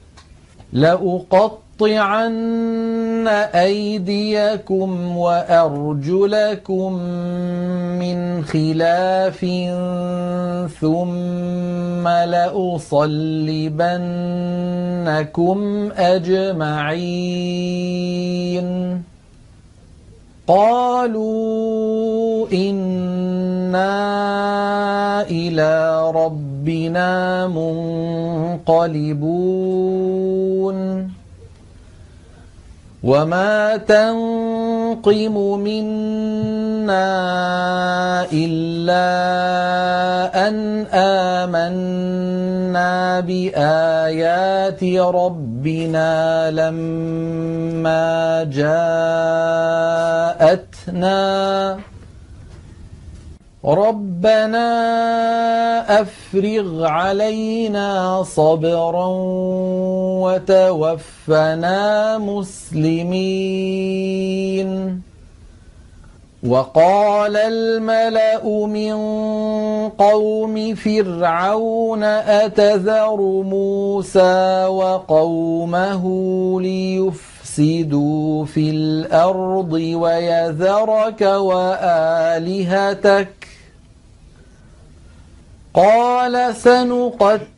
لأقطعن أيديكم وأرجلكم من خلاف ثم لأصلبنكم أجمعين قالوا إنا إلى ربنا منقلبون وما تنقم منا إلا أن آمنا بآيات ربنا لما جاءتنا ربنا أفرغ علينا صبرا وتوفنا. 'فنا مُسْلِمِينَ. 'فَلَمَّا أَسْلَمَا وَتَلَّهُ لِلْجَبِينِ وَنَادَيْنَاهُ أَن يَا إِبْرَاهِيمُ قَدْ صَدَقْتَ الرُّؤْيَا إِنَّا رَادُوهُ إِلَيْكَ وَجَاعِلُوهُ لَكَ مِنَ الْمُرْسَلِينَ وقال الملأ من قوم فرعون أتذر موسى وقومه ليفسدوا في الأرض ويذرك وآلهتك قال سنقتل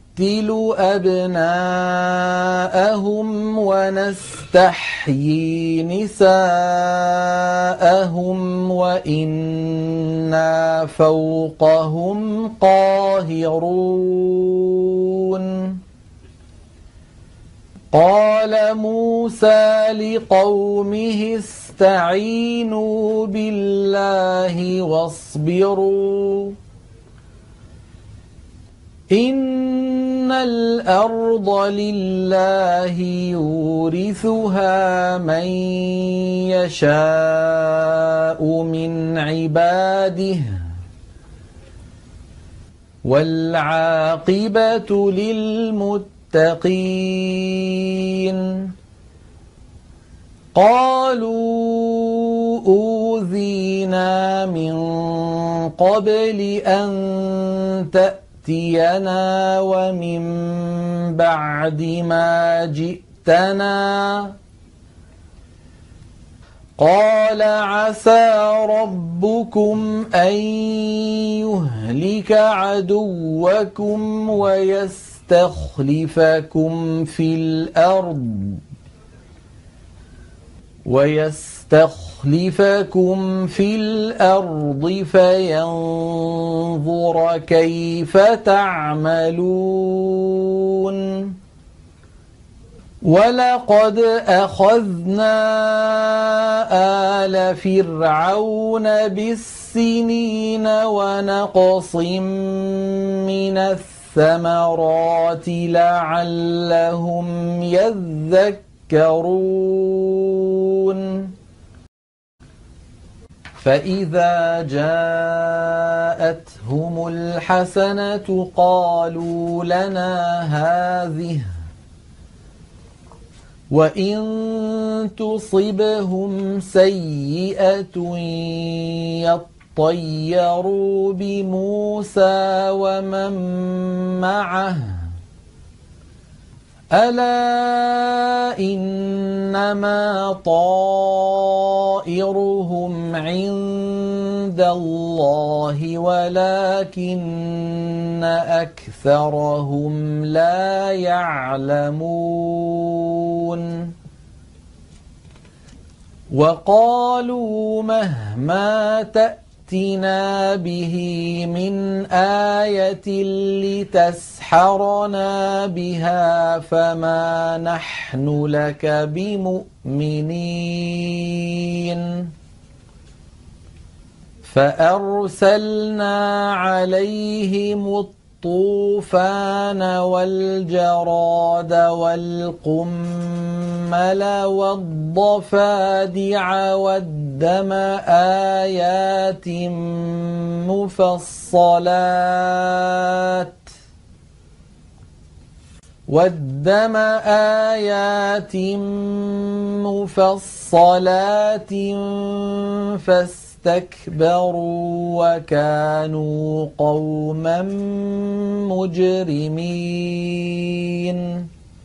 أبناءهم ونستحيي نساءهم وإنا فوقهم قاهرون قال موسى لقومه استعينوا بالله واصبروا إن الأرض لله يورثها من يشاء من عباده والعاقبة للمتقين قالوا أوذينا من قبل أن تأتينا ومن بعد ما جئتنا قال عسى ربكم أن يهلك عدوكم ويستخلفكم في الأرض فينظر كيف تعملون ولقد أخذنا آل فرعون بالسنين ونقص من الثمرات لعلهم يذكرون فإذا جاءتهم الحسنة قالوا لنا هذه وإن تصبهم سيئة يطيروا بموسى ومن معه ألا إنما طائرهم عند الله ولكن أكثرهم لا يعلمون وقالوا مهما تأتنا به من آية لتسحرنا بها فما نحن لك بمؤمنين فأرسلنا عليهم الطوفان والجراد والقمل والضفادع والدم آيات مفصلات فاستكبروا وكانوا قوما مجرمين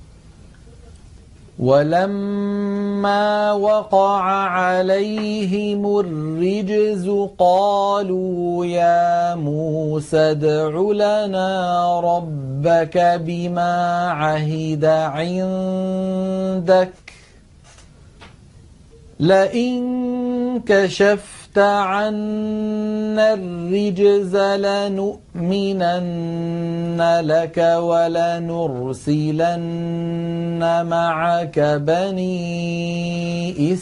ولما وقع عليهم الرجز قالوا يا موسى ادع لنا ربك بما عهد عندك لئن كشفت عنا الرجز لنؤمنن لك ولنرسلن معك بني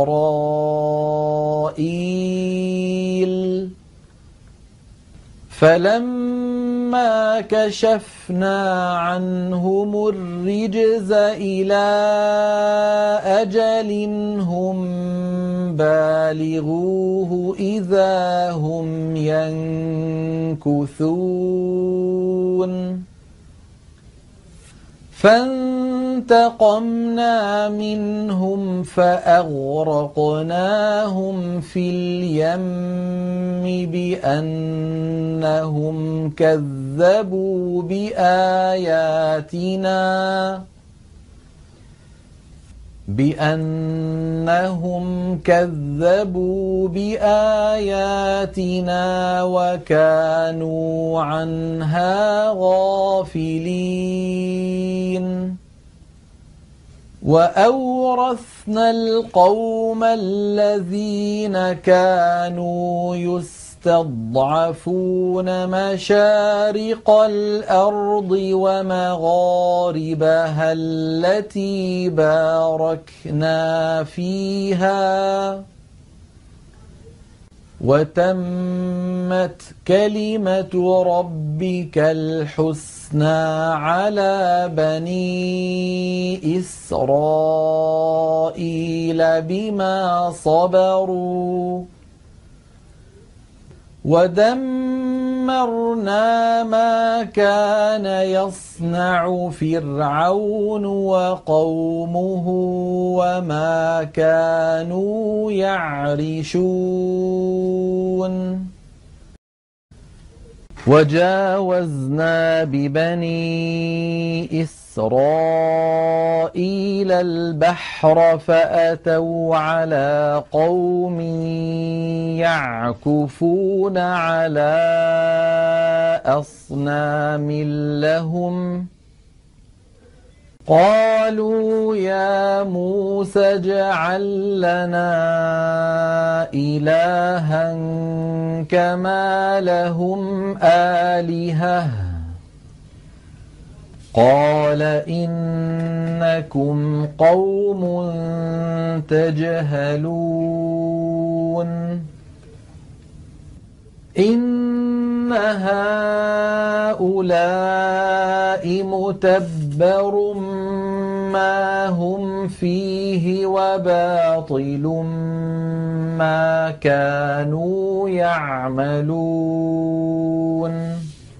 إسرائيل فلما كشفنا عنهم الرجز إلى أجل هم بالغوه إذا هم ينكثون فانتقمنا منهم فأغرقناهم في اليم بأنهم كذبوا بآياتنا وكانوا عنها غافلين. وأورثنا القوم الذين كانوا يستضعفون مشارق الأرض ومغاربها التي باركنا فيها، وتمت كلمة ربك الحسنى على بني إسرائيل بما صبروا، ودمرنا ما كان يصنع فرعون وقومه وما كانوا يعرشون. وجاوزنا ببني إسرائيل البحر فأتوا على قوم يعكفون على أصنام لهم، قالوا يا موسى اجعل لنا إلها كما لهم آلهة، قال إنكم قوم تجهلون. إن هؤلاء متبر ما هم فيه وباطل ما كانوا يعملون.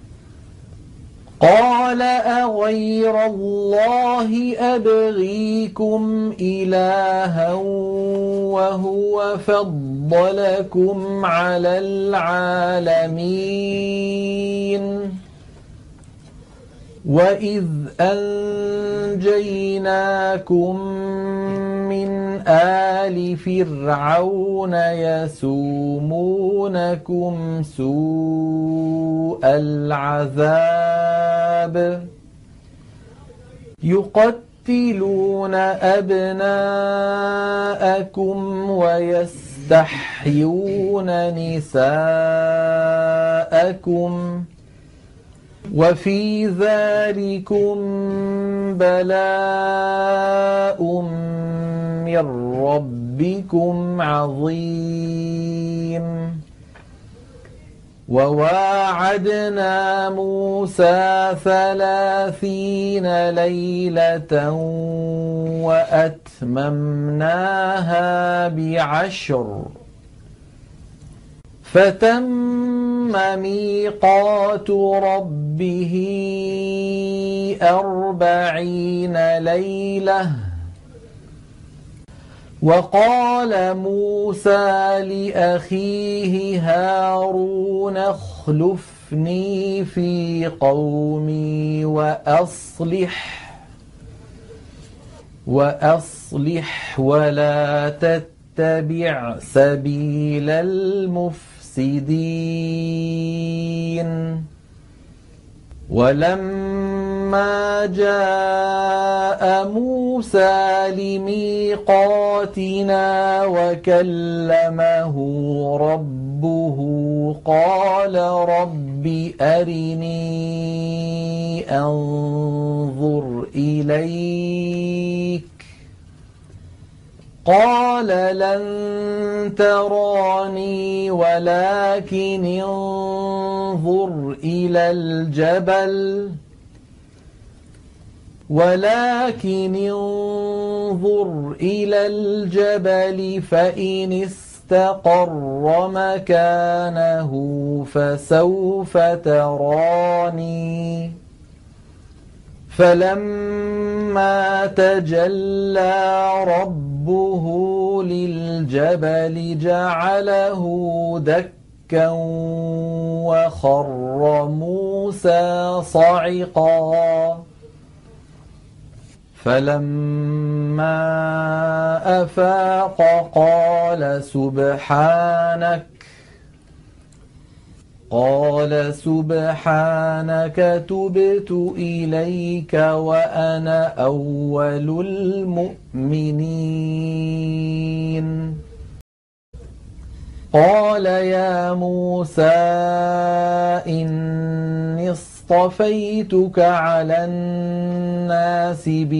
قال أغير الله أبغيكم إلها وهو فضلكم على العالمين. وإذ أنجيناكم من آل فرعون يسومونكم سوء العذاب يقتلون أبناءكم ويستحيون نساءكم وفي ذلكم بلاء من ربكم عظيم. وواعدنا موسى 30 ليلة وأتممناها ب10 فتم ميقات ربه 40 ليلة. وقال موسى لأخيه هارون اخلفني في قومي وأصلح ولا تتبع سبيل المفسدين. ولما جاء موسى لميقاتنا وكلمه ربه قال رب أرني أنظر إليك قال لن تراني ولكن انظر إلى الجبل فإن استقر مكانه فسوف تراني فلما تجلى ربه للجبل جعله دكا وخر موسى صعقا فلما أفاق قال سبحانك تبت إليك وأنا أول المؤمنين قال يا موسى إني اصطفيتك على الناس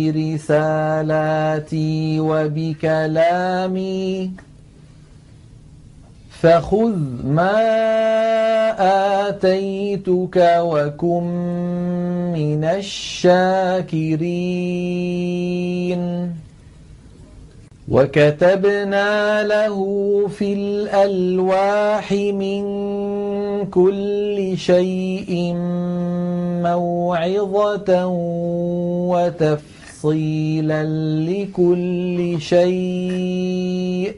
برسالاتي وبكلامي فخذ ما آتيتك وكن من الشاكرين وكتبنا له في الألواح من كل شيء موعظة وتفصيلا لكل شيء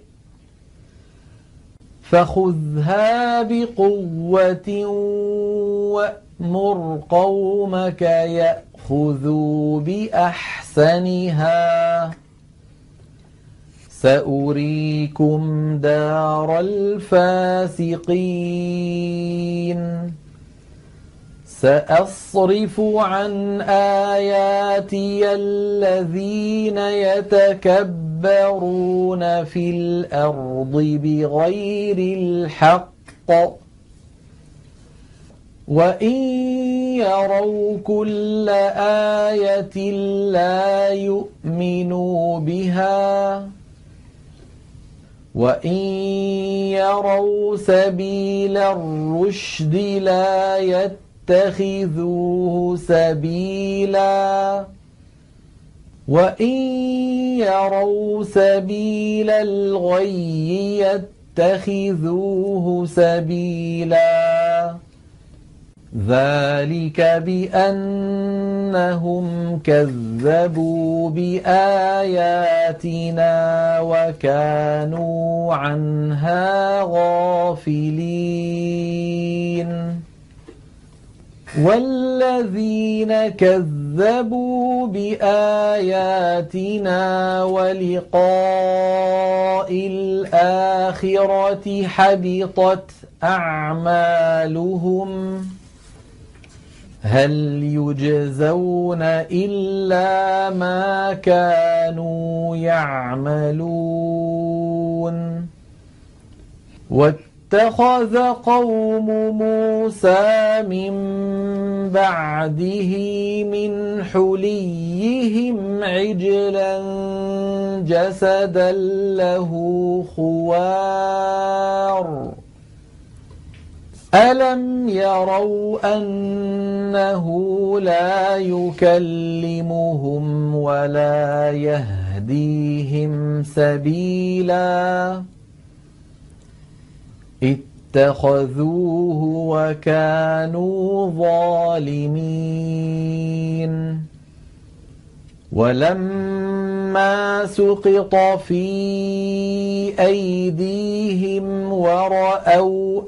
فخذها بقوة وأمر قومك يأخذوا بأحسنها سأريكم دار الفاسقين سأصرف عن آياتي الذين يتكبرون في الأرض بغير الحق وإن يروا كل آية لا يؤمنوا بها وإن يروا سبيل الرشد لا يتخذوه سبيلا وإن يروا سبيل الغي يتخذوه سبيلا ذلك بأنهم كذبوا بآياتنا وكانوا عنها غافلين والذين كذبوا بآياتنا ولقاء الآخرة حبطت أعمالهم هل يجزون إلا ما كانوا يعملون واتخذ قوم موسى من بعده من حليهم عجلا جسدا له خوار ألم يروا أنه لا يكلمهم ولا يهديهم سبيلا اتخذوه وكانوا ظالمين ولما سقط في أيديهم ورأوا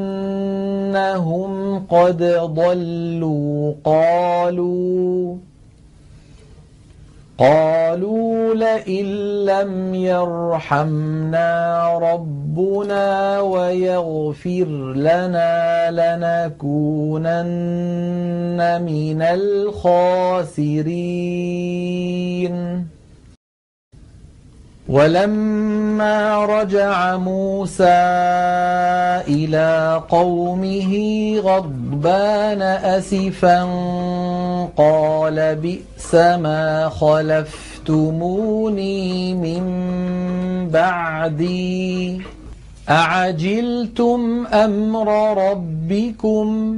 أنهم قد ضلوا قالوا لئن لم يرحمنا ربنا ويغفر لنا لنكونن من الخاسرين ولما رجع موسى إلى قومه غضبان أسفا قال بئس ما خلفتموني من بعدي أعجلتم أمر ربكم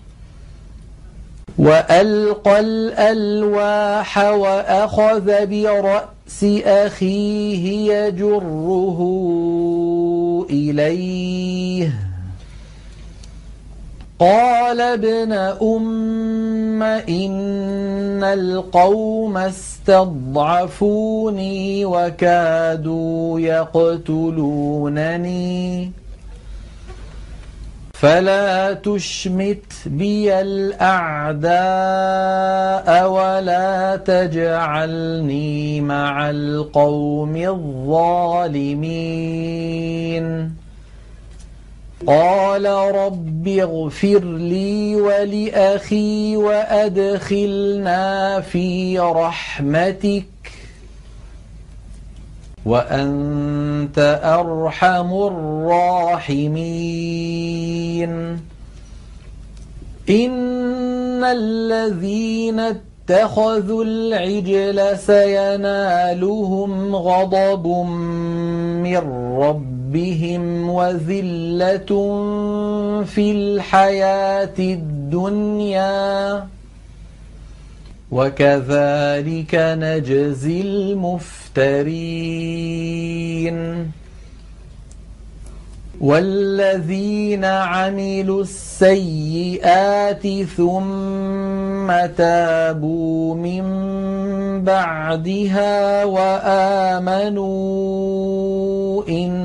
وألقى الألواح وأخذ برأس أخيه يجره إليه قال ابن أم إن القوم استضعفوني وكادوا يقتلونني فلا تشمت بي الأعداء ولا تجعلني مع القوم الظالمين. قال رب اغفر لي ولأخي وأدخلنا في رحمتك وأنت أرحم الراحمين. إن الذين اتخذوا العجل سينالهم غضب من ربهم وذلة في الحياة الدنيا وكذلك نجزي المفترين. والذين عملوا السيئات ثم تابوا من بعدها وآمنوا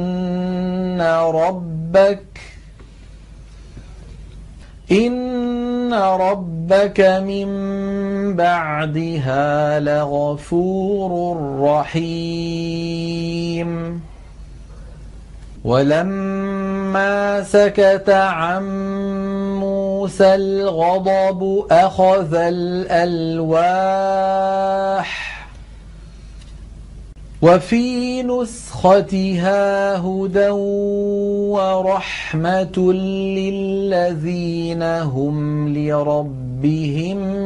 إن ربك من بعدها لغفور رحيم. ولما سكت عن موسى الغضب أخذ الألواح وفي نسختها هدى ورحمة للذين هم لربهم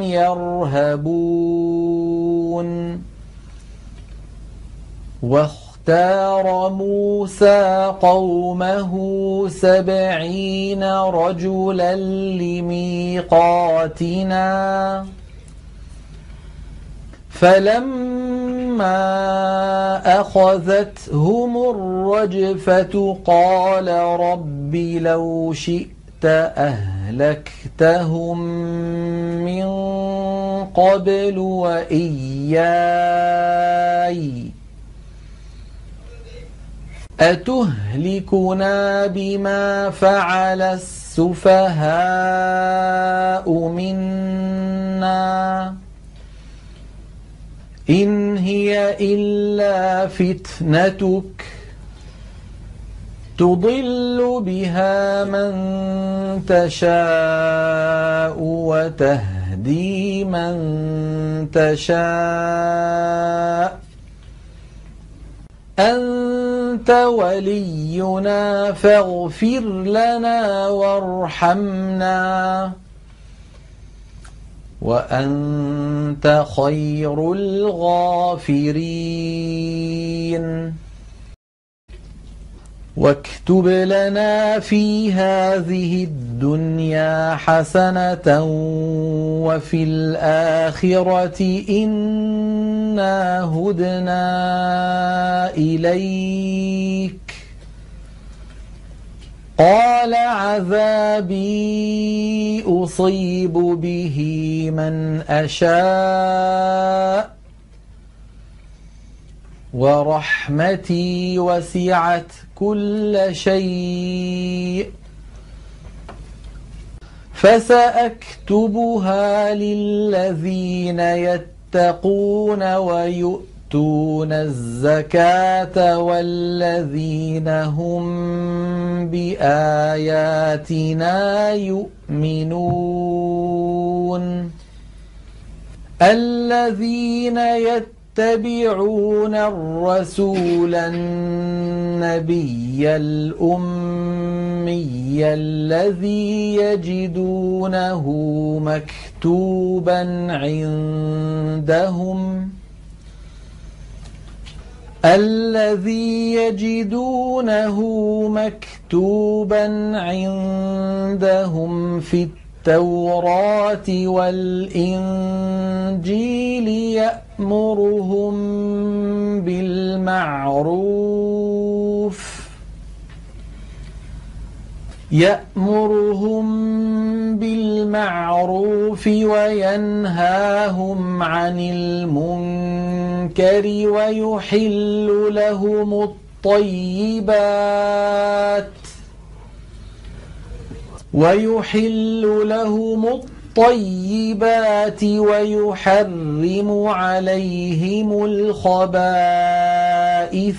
يرهبون. واختار موسى قومه 70 رجلا لميقاتنا فلما أخذتهم الرجفة قال رب لو شئت أهلكتهم من قبل وإياي أتهلكنا بما فعل السفهاء منا إن هي إلا فتنتك تضل بها من تشاء وتهدي من تشاء أنت ولينا فاغفر لنا وارحمنا وأنت خير الغافرين. واكتب لنا في هذه الدنيا حسنة وفي الآخرة إنا هدنا إليك قال عذابي أصيب به من أشاء ورحمتي وسعت كل شيء فسأكتبها للذين يتقون ويؤتون الزكاة والذين هم بآياتنا يؤمنون. الذين يتبعون الرسول النبي الأمي الذي يجدونه مكتوبا عندهم في التوراة والإنجيل يأمرهم بالمعروف يأمرهم بالمعروف وينهاهم عن المنكر ويحل لهم الطيبات ويحرم عليهم الخبائث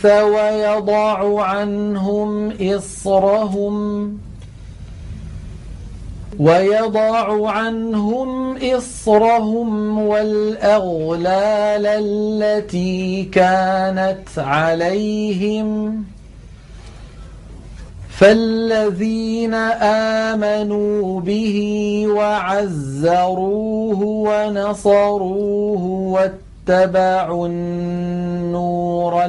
ويضع عنهم إصرهم والأغلال التي كانت عليهم فالذين آمنوا به وعزروه ونصروه واتبعوا النور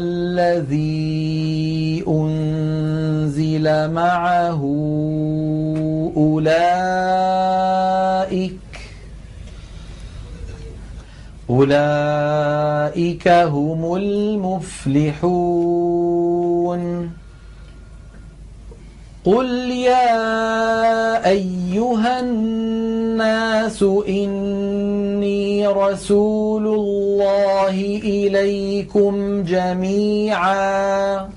الذي أنزل معه أولئك هم المفلحون قل يا أيها الناس إني رسول الله إليكم جميعا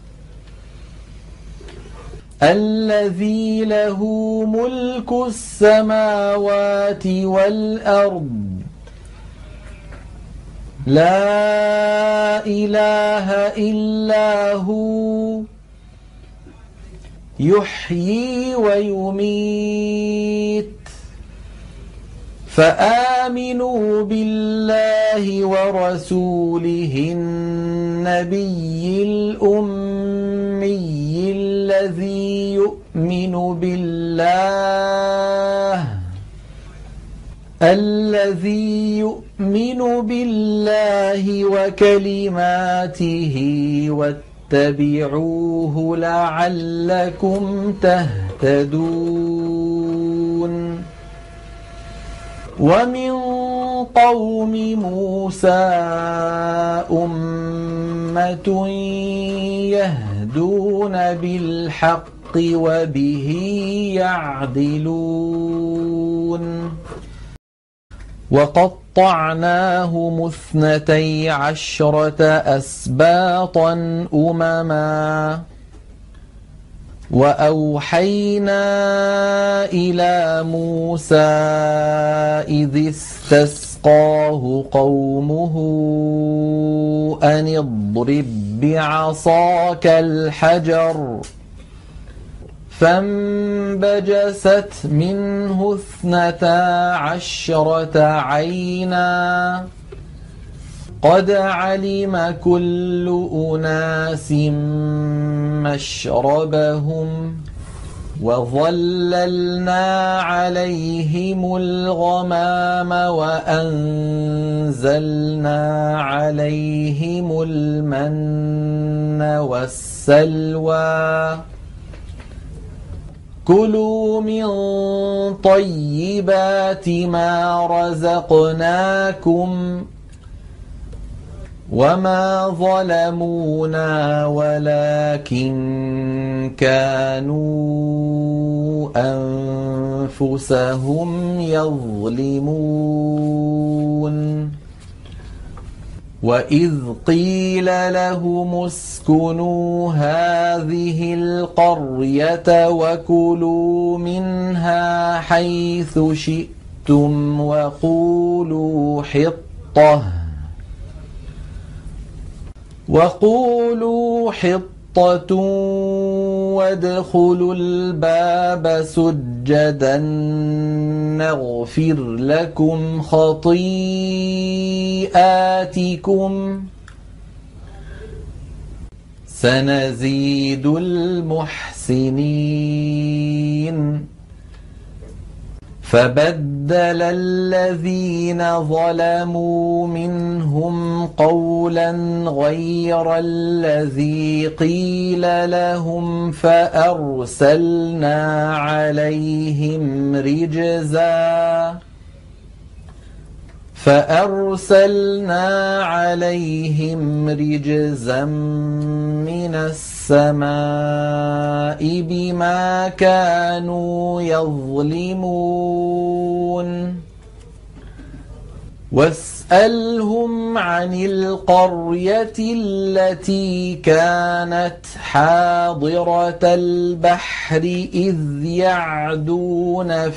الذي له ملك السماوات والأرض لا إله إلا هو يحيي ويميت فآمنوا بالله ورسوله النبي الأمي الذي يؤمن بالله وكلماته واتبعوه لعلكم تهتدون ومن قوم موسى أمة يهدون بالحق وبه يعدلون وقطعناهم 12 أسباطا أمما وأوحينا إلى موسى إذ استسقاه قومه أن اضرب بعصاك الحجر فانبجست منه 12 عينا قد علم كل أناس مشربهم وظللنا عليهم الغمام وأنزلنا عليهم المن والسلوى كلوا من طيبات ما رزقناكم وما ظلمونا ولكن كانوا أنفسهم يظلمون وإذ قيل لهم اسكنوا هذه القرية وكلوا منها حيث شئتم وقولوا حطة وادخلوا الباب سجدا نغفر لكم خطيئاتكم سنزيد المحسنين فبدل الذين ظلموا منهم قولا غير الذي قيل لهم فأرسلنا عليهم رجزا من السماء بما كانوا يظلمون واسألهم عن القرية التي كانت حاضرة البحر إذ يعدون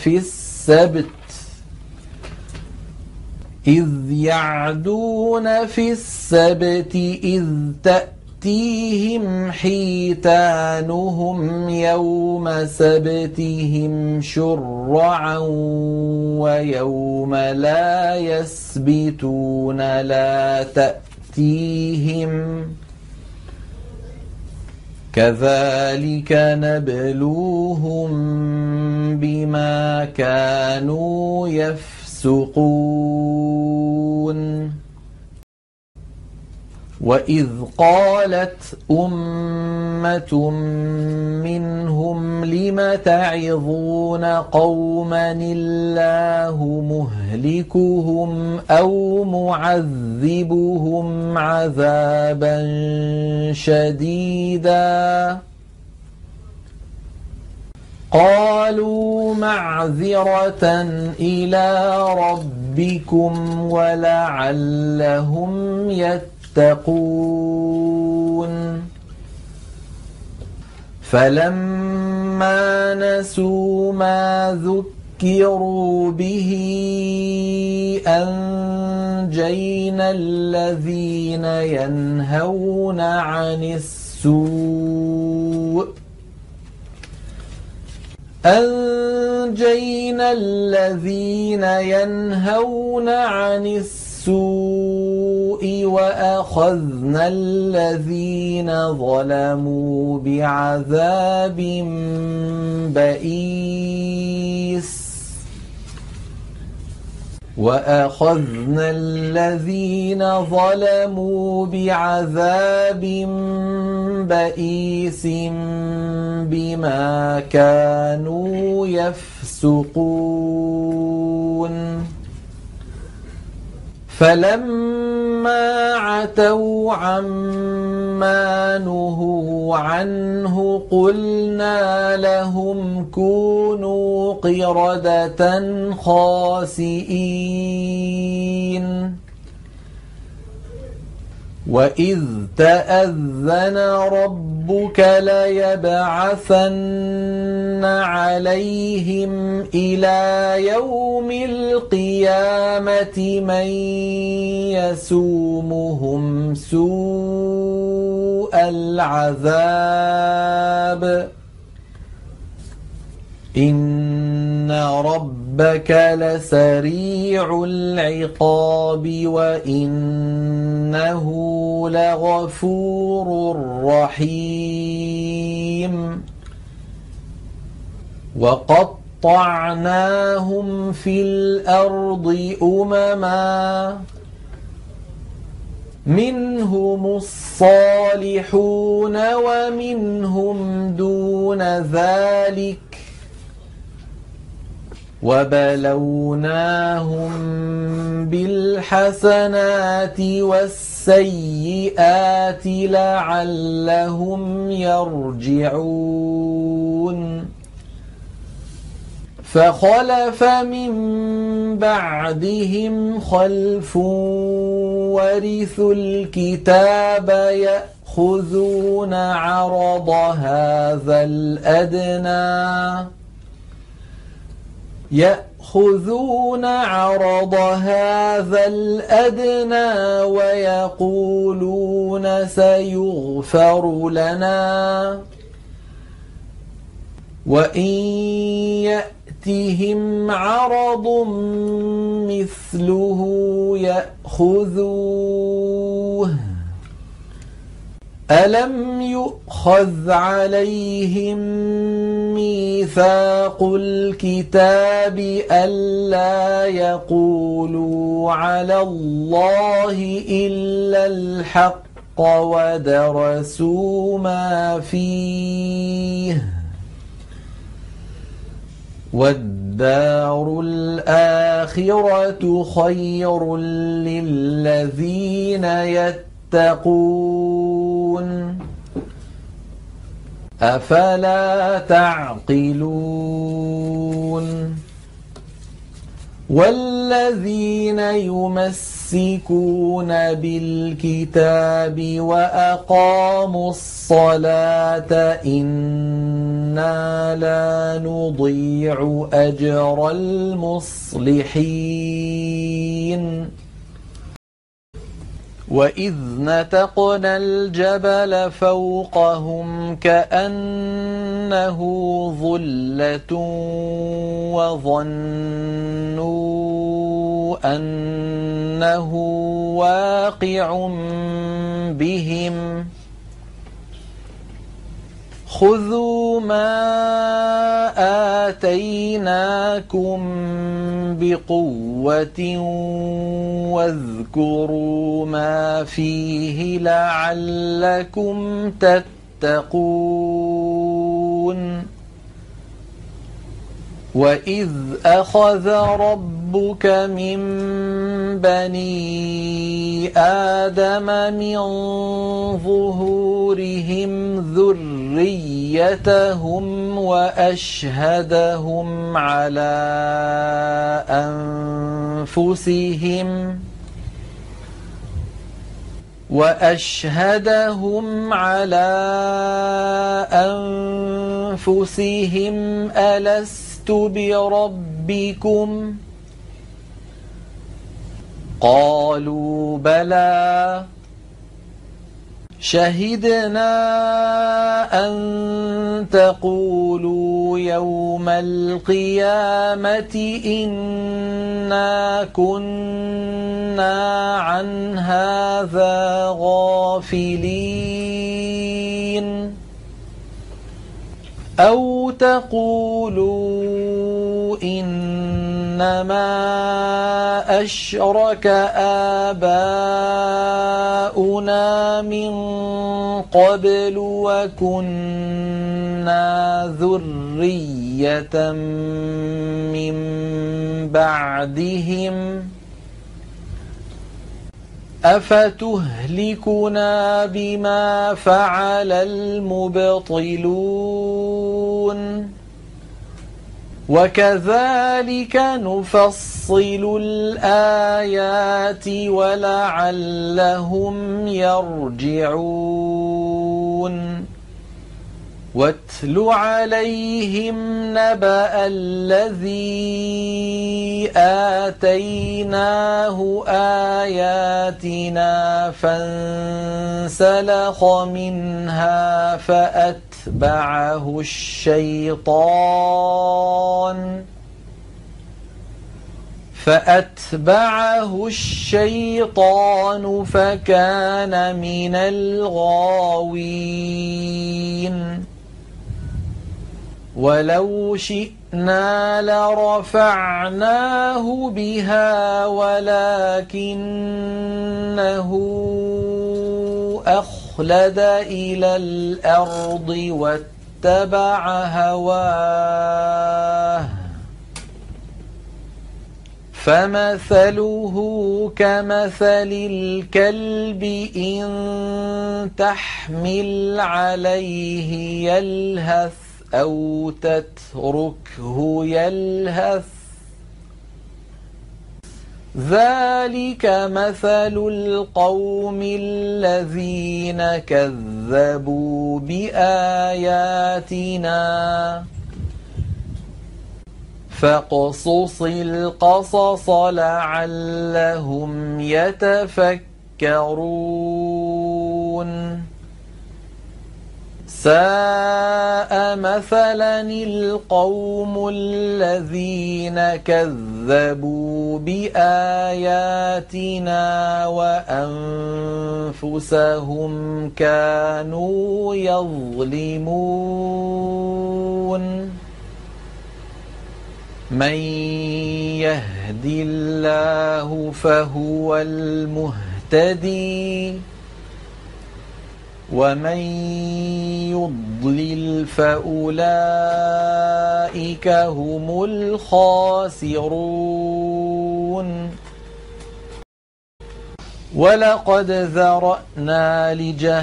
في السبت إذ تأتيهم حيتانهم يوم سبتهم شرعا ويوم لا يسبتون لا تأتيهم كذلك نبلوهم بما كانوا يفسقون وإذ قالت أمة منهم لم تعظون قوما الله مهلكهم أو معذبهم عذابا شديدا قالوا معذرة إلى ربكم ولعلهم يتقون فلما نسوا ما ذكروا به أنجينا الذين ينهون عن السوء وأخذنا الذين ظلموا بعذاب بئيس بما كانوا يفسقون فلما عتوا عما نهوا عنه قلنا لهم كونوا قردة خاسئين وإذ تأذن ربك ليبعثن عليهم إلى يوم القيامة من يسومهم سوء العذاب إن ربك لسريع العقاب وإنه لغفور رحيم وقطعناهم في الأرض أمما منهم الصالحون ومنهم دون ذلك وبلوناهم بالحسنات والسيئات لعلهم يرجعون فخلف من بعدهم خلف ورثوا الكتاب يأخذون عرض هذا الأدنى ويقولون سيغفر لنا وإن يأتهم عرض مثله يأخذوه ألم يؤخذ عليهم ميثاق الكتاب ألا يقولوا على الله إلا الحق وَالدَّارُ الْآخِرَةُ خَيْرٌ لِّلَّذِينَ يَتَّقُونَ أَفَلَا تَعْقِلُونَ وَالَّذِينَ يُمَسِّكُونَ بِالْكِتَابِ وَأَقَامُوا الصَّلَاةَ إِنَّا لَا نُضِيعُ أَجْرَ الْمُصْلِحِينَ وَإِذْ نَتَقْنَا الْجَبَلَ فَوْقَهُمْ كَأَنَّهُ ظُلَّةٌ وَظَنُّوا أَنَّهُ وَاقِعٌ بِهِمْ خُذُوا مَا آتَيْنَاكُمْ بِقُوَّةٍ وَاذْكُرُوا مَا فِيهِ لَعَلَّكُمْ تَتَّقُونَ وَإِذْ أَخَذَ رَبُّكَ مِن بَنِي آدَمَ مِن ظُهُورِهِمْ ذُرِّيَّتَهُمْ وَأَشْهَدَهُمْ على أنفسهم ألست بربكم قالوا بلى شهدنا أن تقولوا يوم القيامة إنا كنا عن هذا غافلين أو تقولوا إنما أشرك آباؤنا من قبل وكنا ذرية من بعدهم أفتهلكنا بما فعل المبطلون وكذلك نفصل الآيات ولعلهم يرجعون واتل عليهم نبأ الذي آتيناه آياتنا فانسلخ منها فأتبعه الشيطان فكان من الغاوين ولو شئنا لرفعناه بها ولكنه أخلد إلى الأرض واتبع هواه فمثله كمثل الكلب إن تحمل عليه يلهث أو تتركه يلهث ذلك مثل القوم الذين كذبوا بآياتنا فاقصص القصص لعلهم يتفكرون ساء مثلا القوم الذين كذبوا بآياتنا وأنفسهم كانوا يظلمون من يهد الله فهو المهتدي ومن يضلل فأولئك هم الخاسرون. ولقد ذرأنا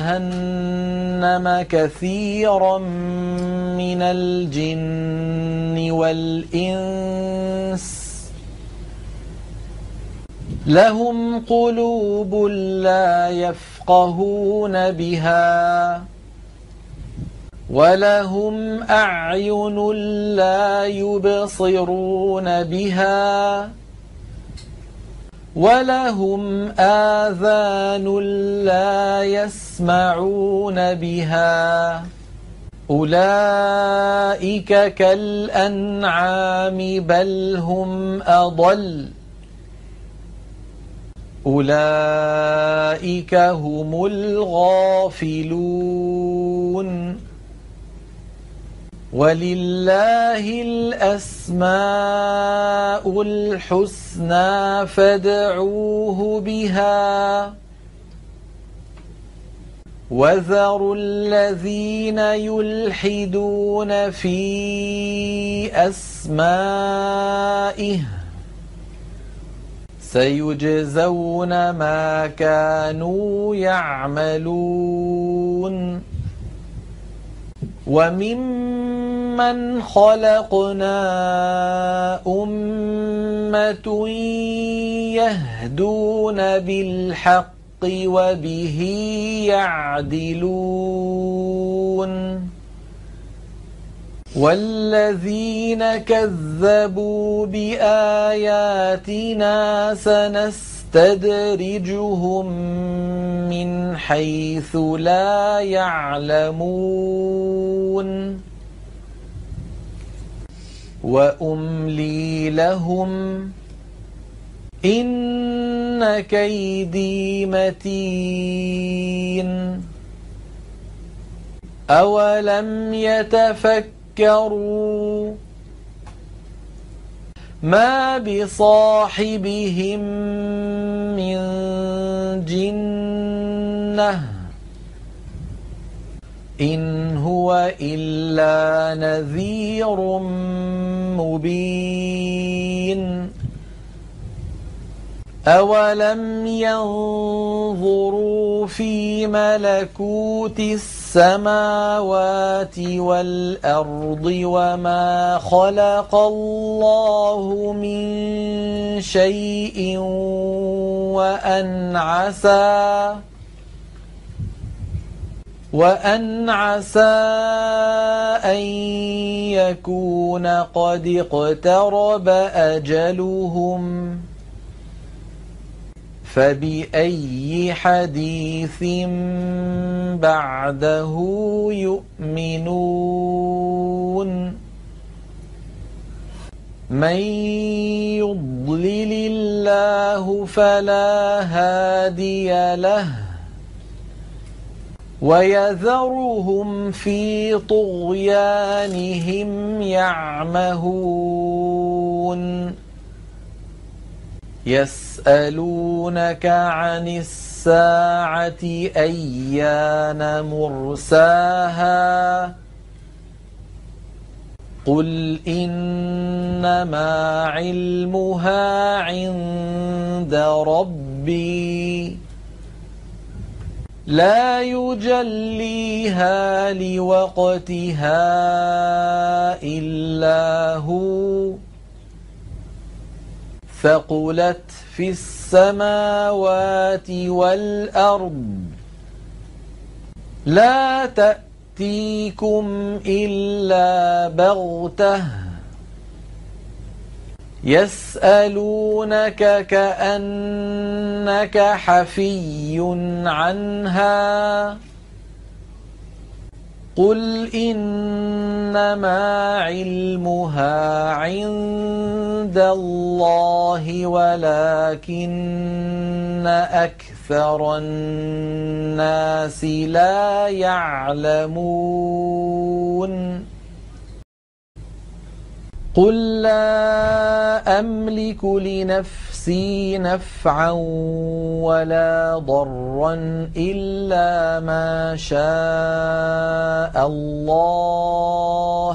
لجهنم كثيرا من الجن والإنس لهم قلوب لا يفقهون بها ولهم أعين لا يبصرون بها ولهم آذان لا يسمعون بها أولئك كالأنعام بل هم أضل أولئك هم الغافلون. ولله الأسماء الحسنى فادعوه بها وذروا الذين يلحدون في أسمائه سيجزون ما كانوا يعملون. وممن خلقنا أمة يهدون بالحق وبه يعدلون والذين كذبوا بآياتنا سنستدرجهم من حيث لا يعلمون وأملي لهم إن كيدي متين. أولم يتفكروا ما بصاحبهم من جنة إن هو إلا نذير مبين. أولم ينظروا في ملكوت السماوات والأرض وما خلق الله من شيء وأن عسى أن يكون قد اقترب أجلهم فبأي حديث بعده يؤمنون. من يضلل الله فلا هادي له ويذرهم في طغيانهم يعمهون. يسألونك عن الساعة أيان مرساها قل إنما علمها عند ربي لا يجليها لوقتها إلا هو ثقلت في السماوات والأرض لا تأتيكم إلا بغتة يسألونك كأنك حفي عنها قل إنما علمها عند الله ولكن أكثر الناس لا يعلمون. قل لا أملك لنفسي تمسي نفعا ولا ضرا إلا ما شاء الله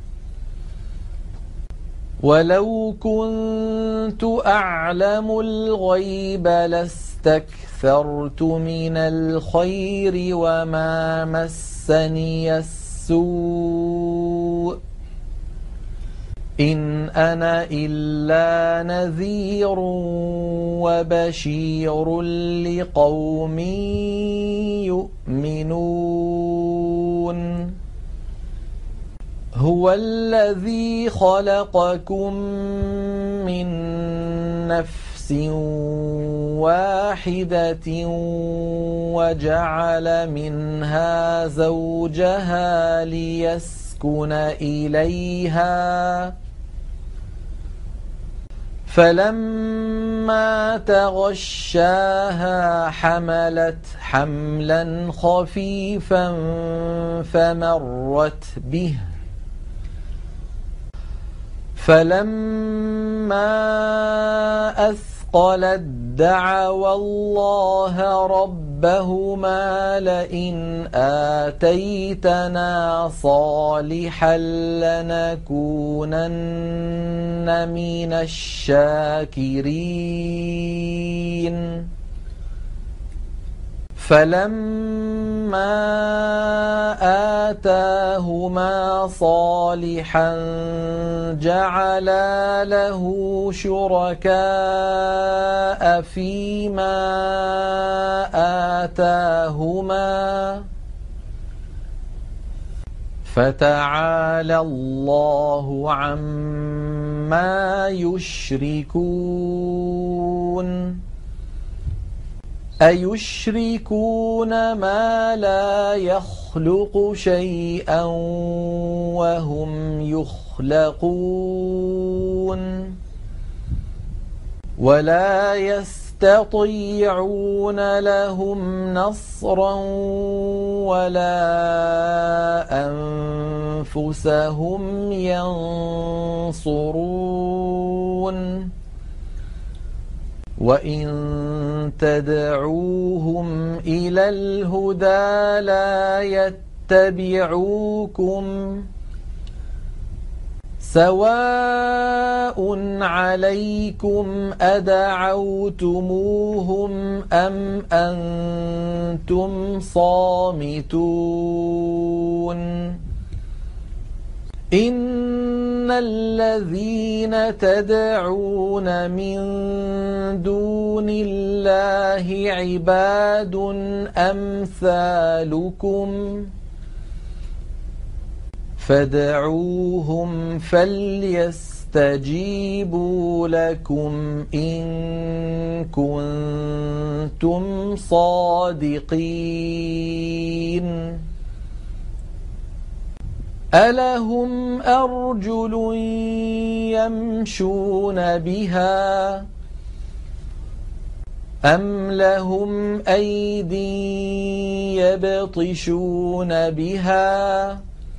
ولو كنت أعلم الغيب لاستكثرت من الخير وما مسني السوء إن أنا إلا نذير وبشير لقوم يؤمنون هو الذي خلقكم من نفس واحدة وجعل منها زوجها ليسكن إليها فلما تغشاها حملت حملا خفيفا فمرت به فلما أثقلت دعوا الله ربهما لئن آتيتنا صالحا لنكونن من الشاكرين فلما آتاهما صالحا جعلا له شركاء فيما آتاهما فتعالى الله عما يشركون أيشركون ما لا يخلق شيئا وهم يخلقون ولا يستطيعون لهم نصرا ولا أنفسهم ينصرون وإن تدعوهم إلى الهدى لا يتبعوكم سواء عليكم أدعوتموهم أم أنتم صامتون إن الذين تدعون من دون الله عباد أمثالكم فادعوهم فليستجيبوا لكم إن كنتم صادقين ألهم أرجل يمشون بها أم لهم أيدي يبطشون بها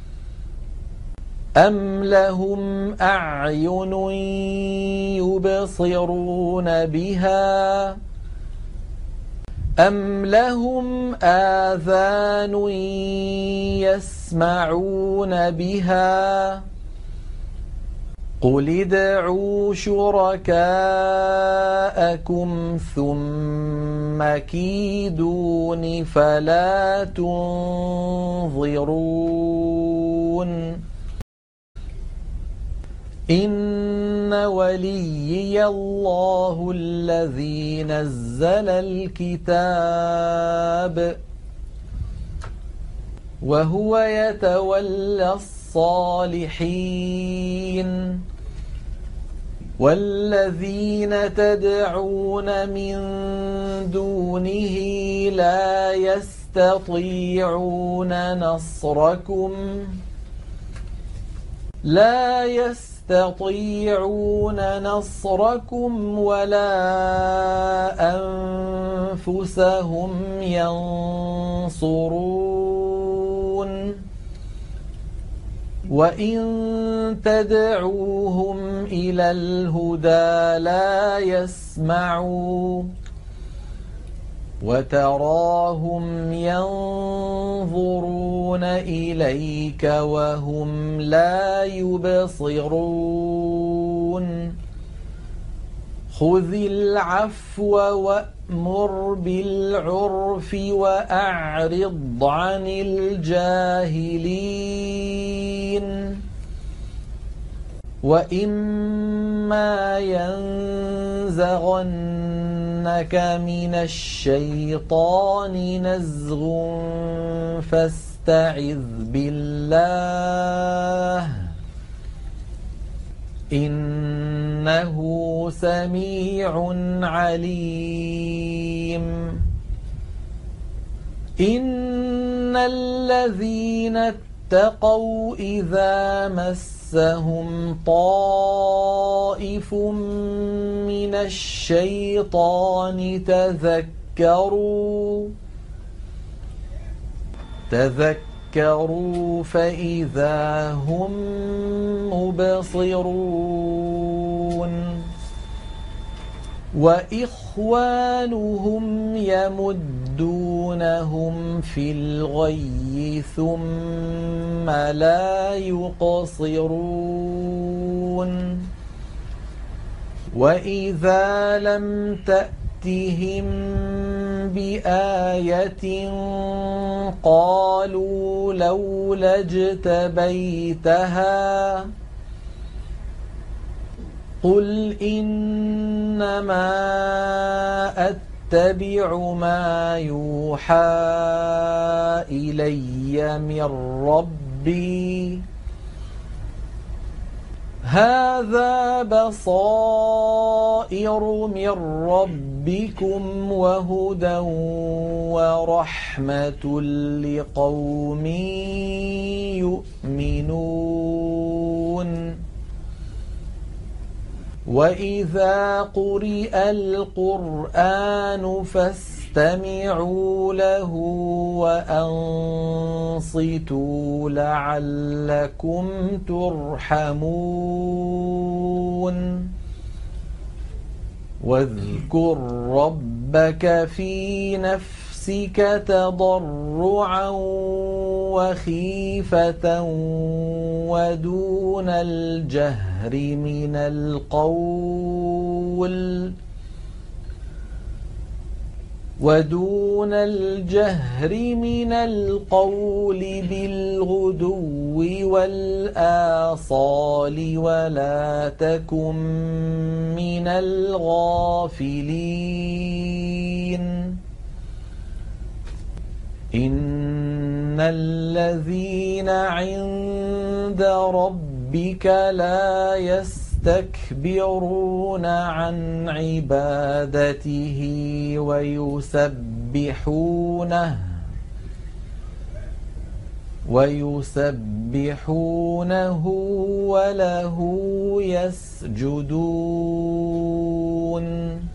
أم لهم أعين يبصرون بها أم لهم آذان يسمعون بها قل ادعوا شركاءكم ثم كيدون فلا تنظرون إن وليي الله الذي نزل الكتاب وهو يتولى الصالحين والذين تدعون من دونه لا يستطيعون نصركم ولا أنفسهم ينصرون وإن تدعوهم إلى الهدى لا يسمعوا وتراهم ينظرون إليك وهم لا يبصرون خذ العفو وأمر بالعرف وأعرض عن الجاهلين وإما ينزغنك من الشيطان نزغ فاستعذ بالله إنه سميع عليم إن الذين اتقوا إذا مسهم طائف من الشيطان تذكروا فإذا هم مبصرون وإخوانهم يمدونهم في الغي ثم لا يقصرون وإذا لم تأتهم بآية قالوا لولا اجتبيتها قل إنما أتبع ما يوحى إلي من ربي هذا بصائر من ربكم وهدى ورحمة لقوم يؤمنون وإذا قرئ القرآن فاستمعوا له وأنصتوا لعلكم ترحمون واذكر ربك في نفسك تضرعا وخيفة ودون الجهر من القول بالغدو والآصال ولا تكن من الغافلين إن الذين عند ربك لا يستكبرون عن عبادته ويسبحونه وله يسجدون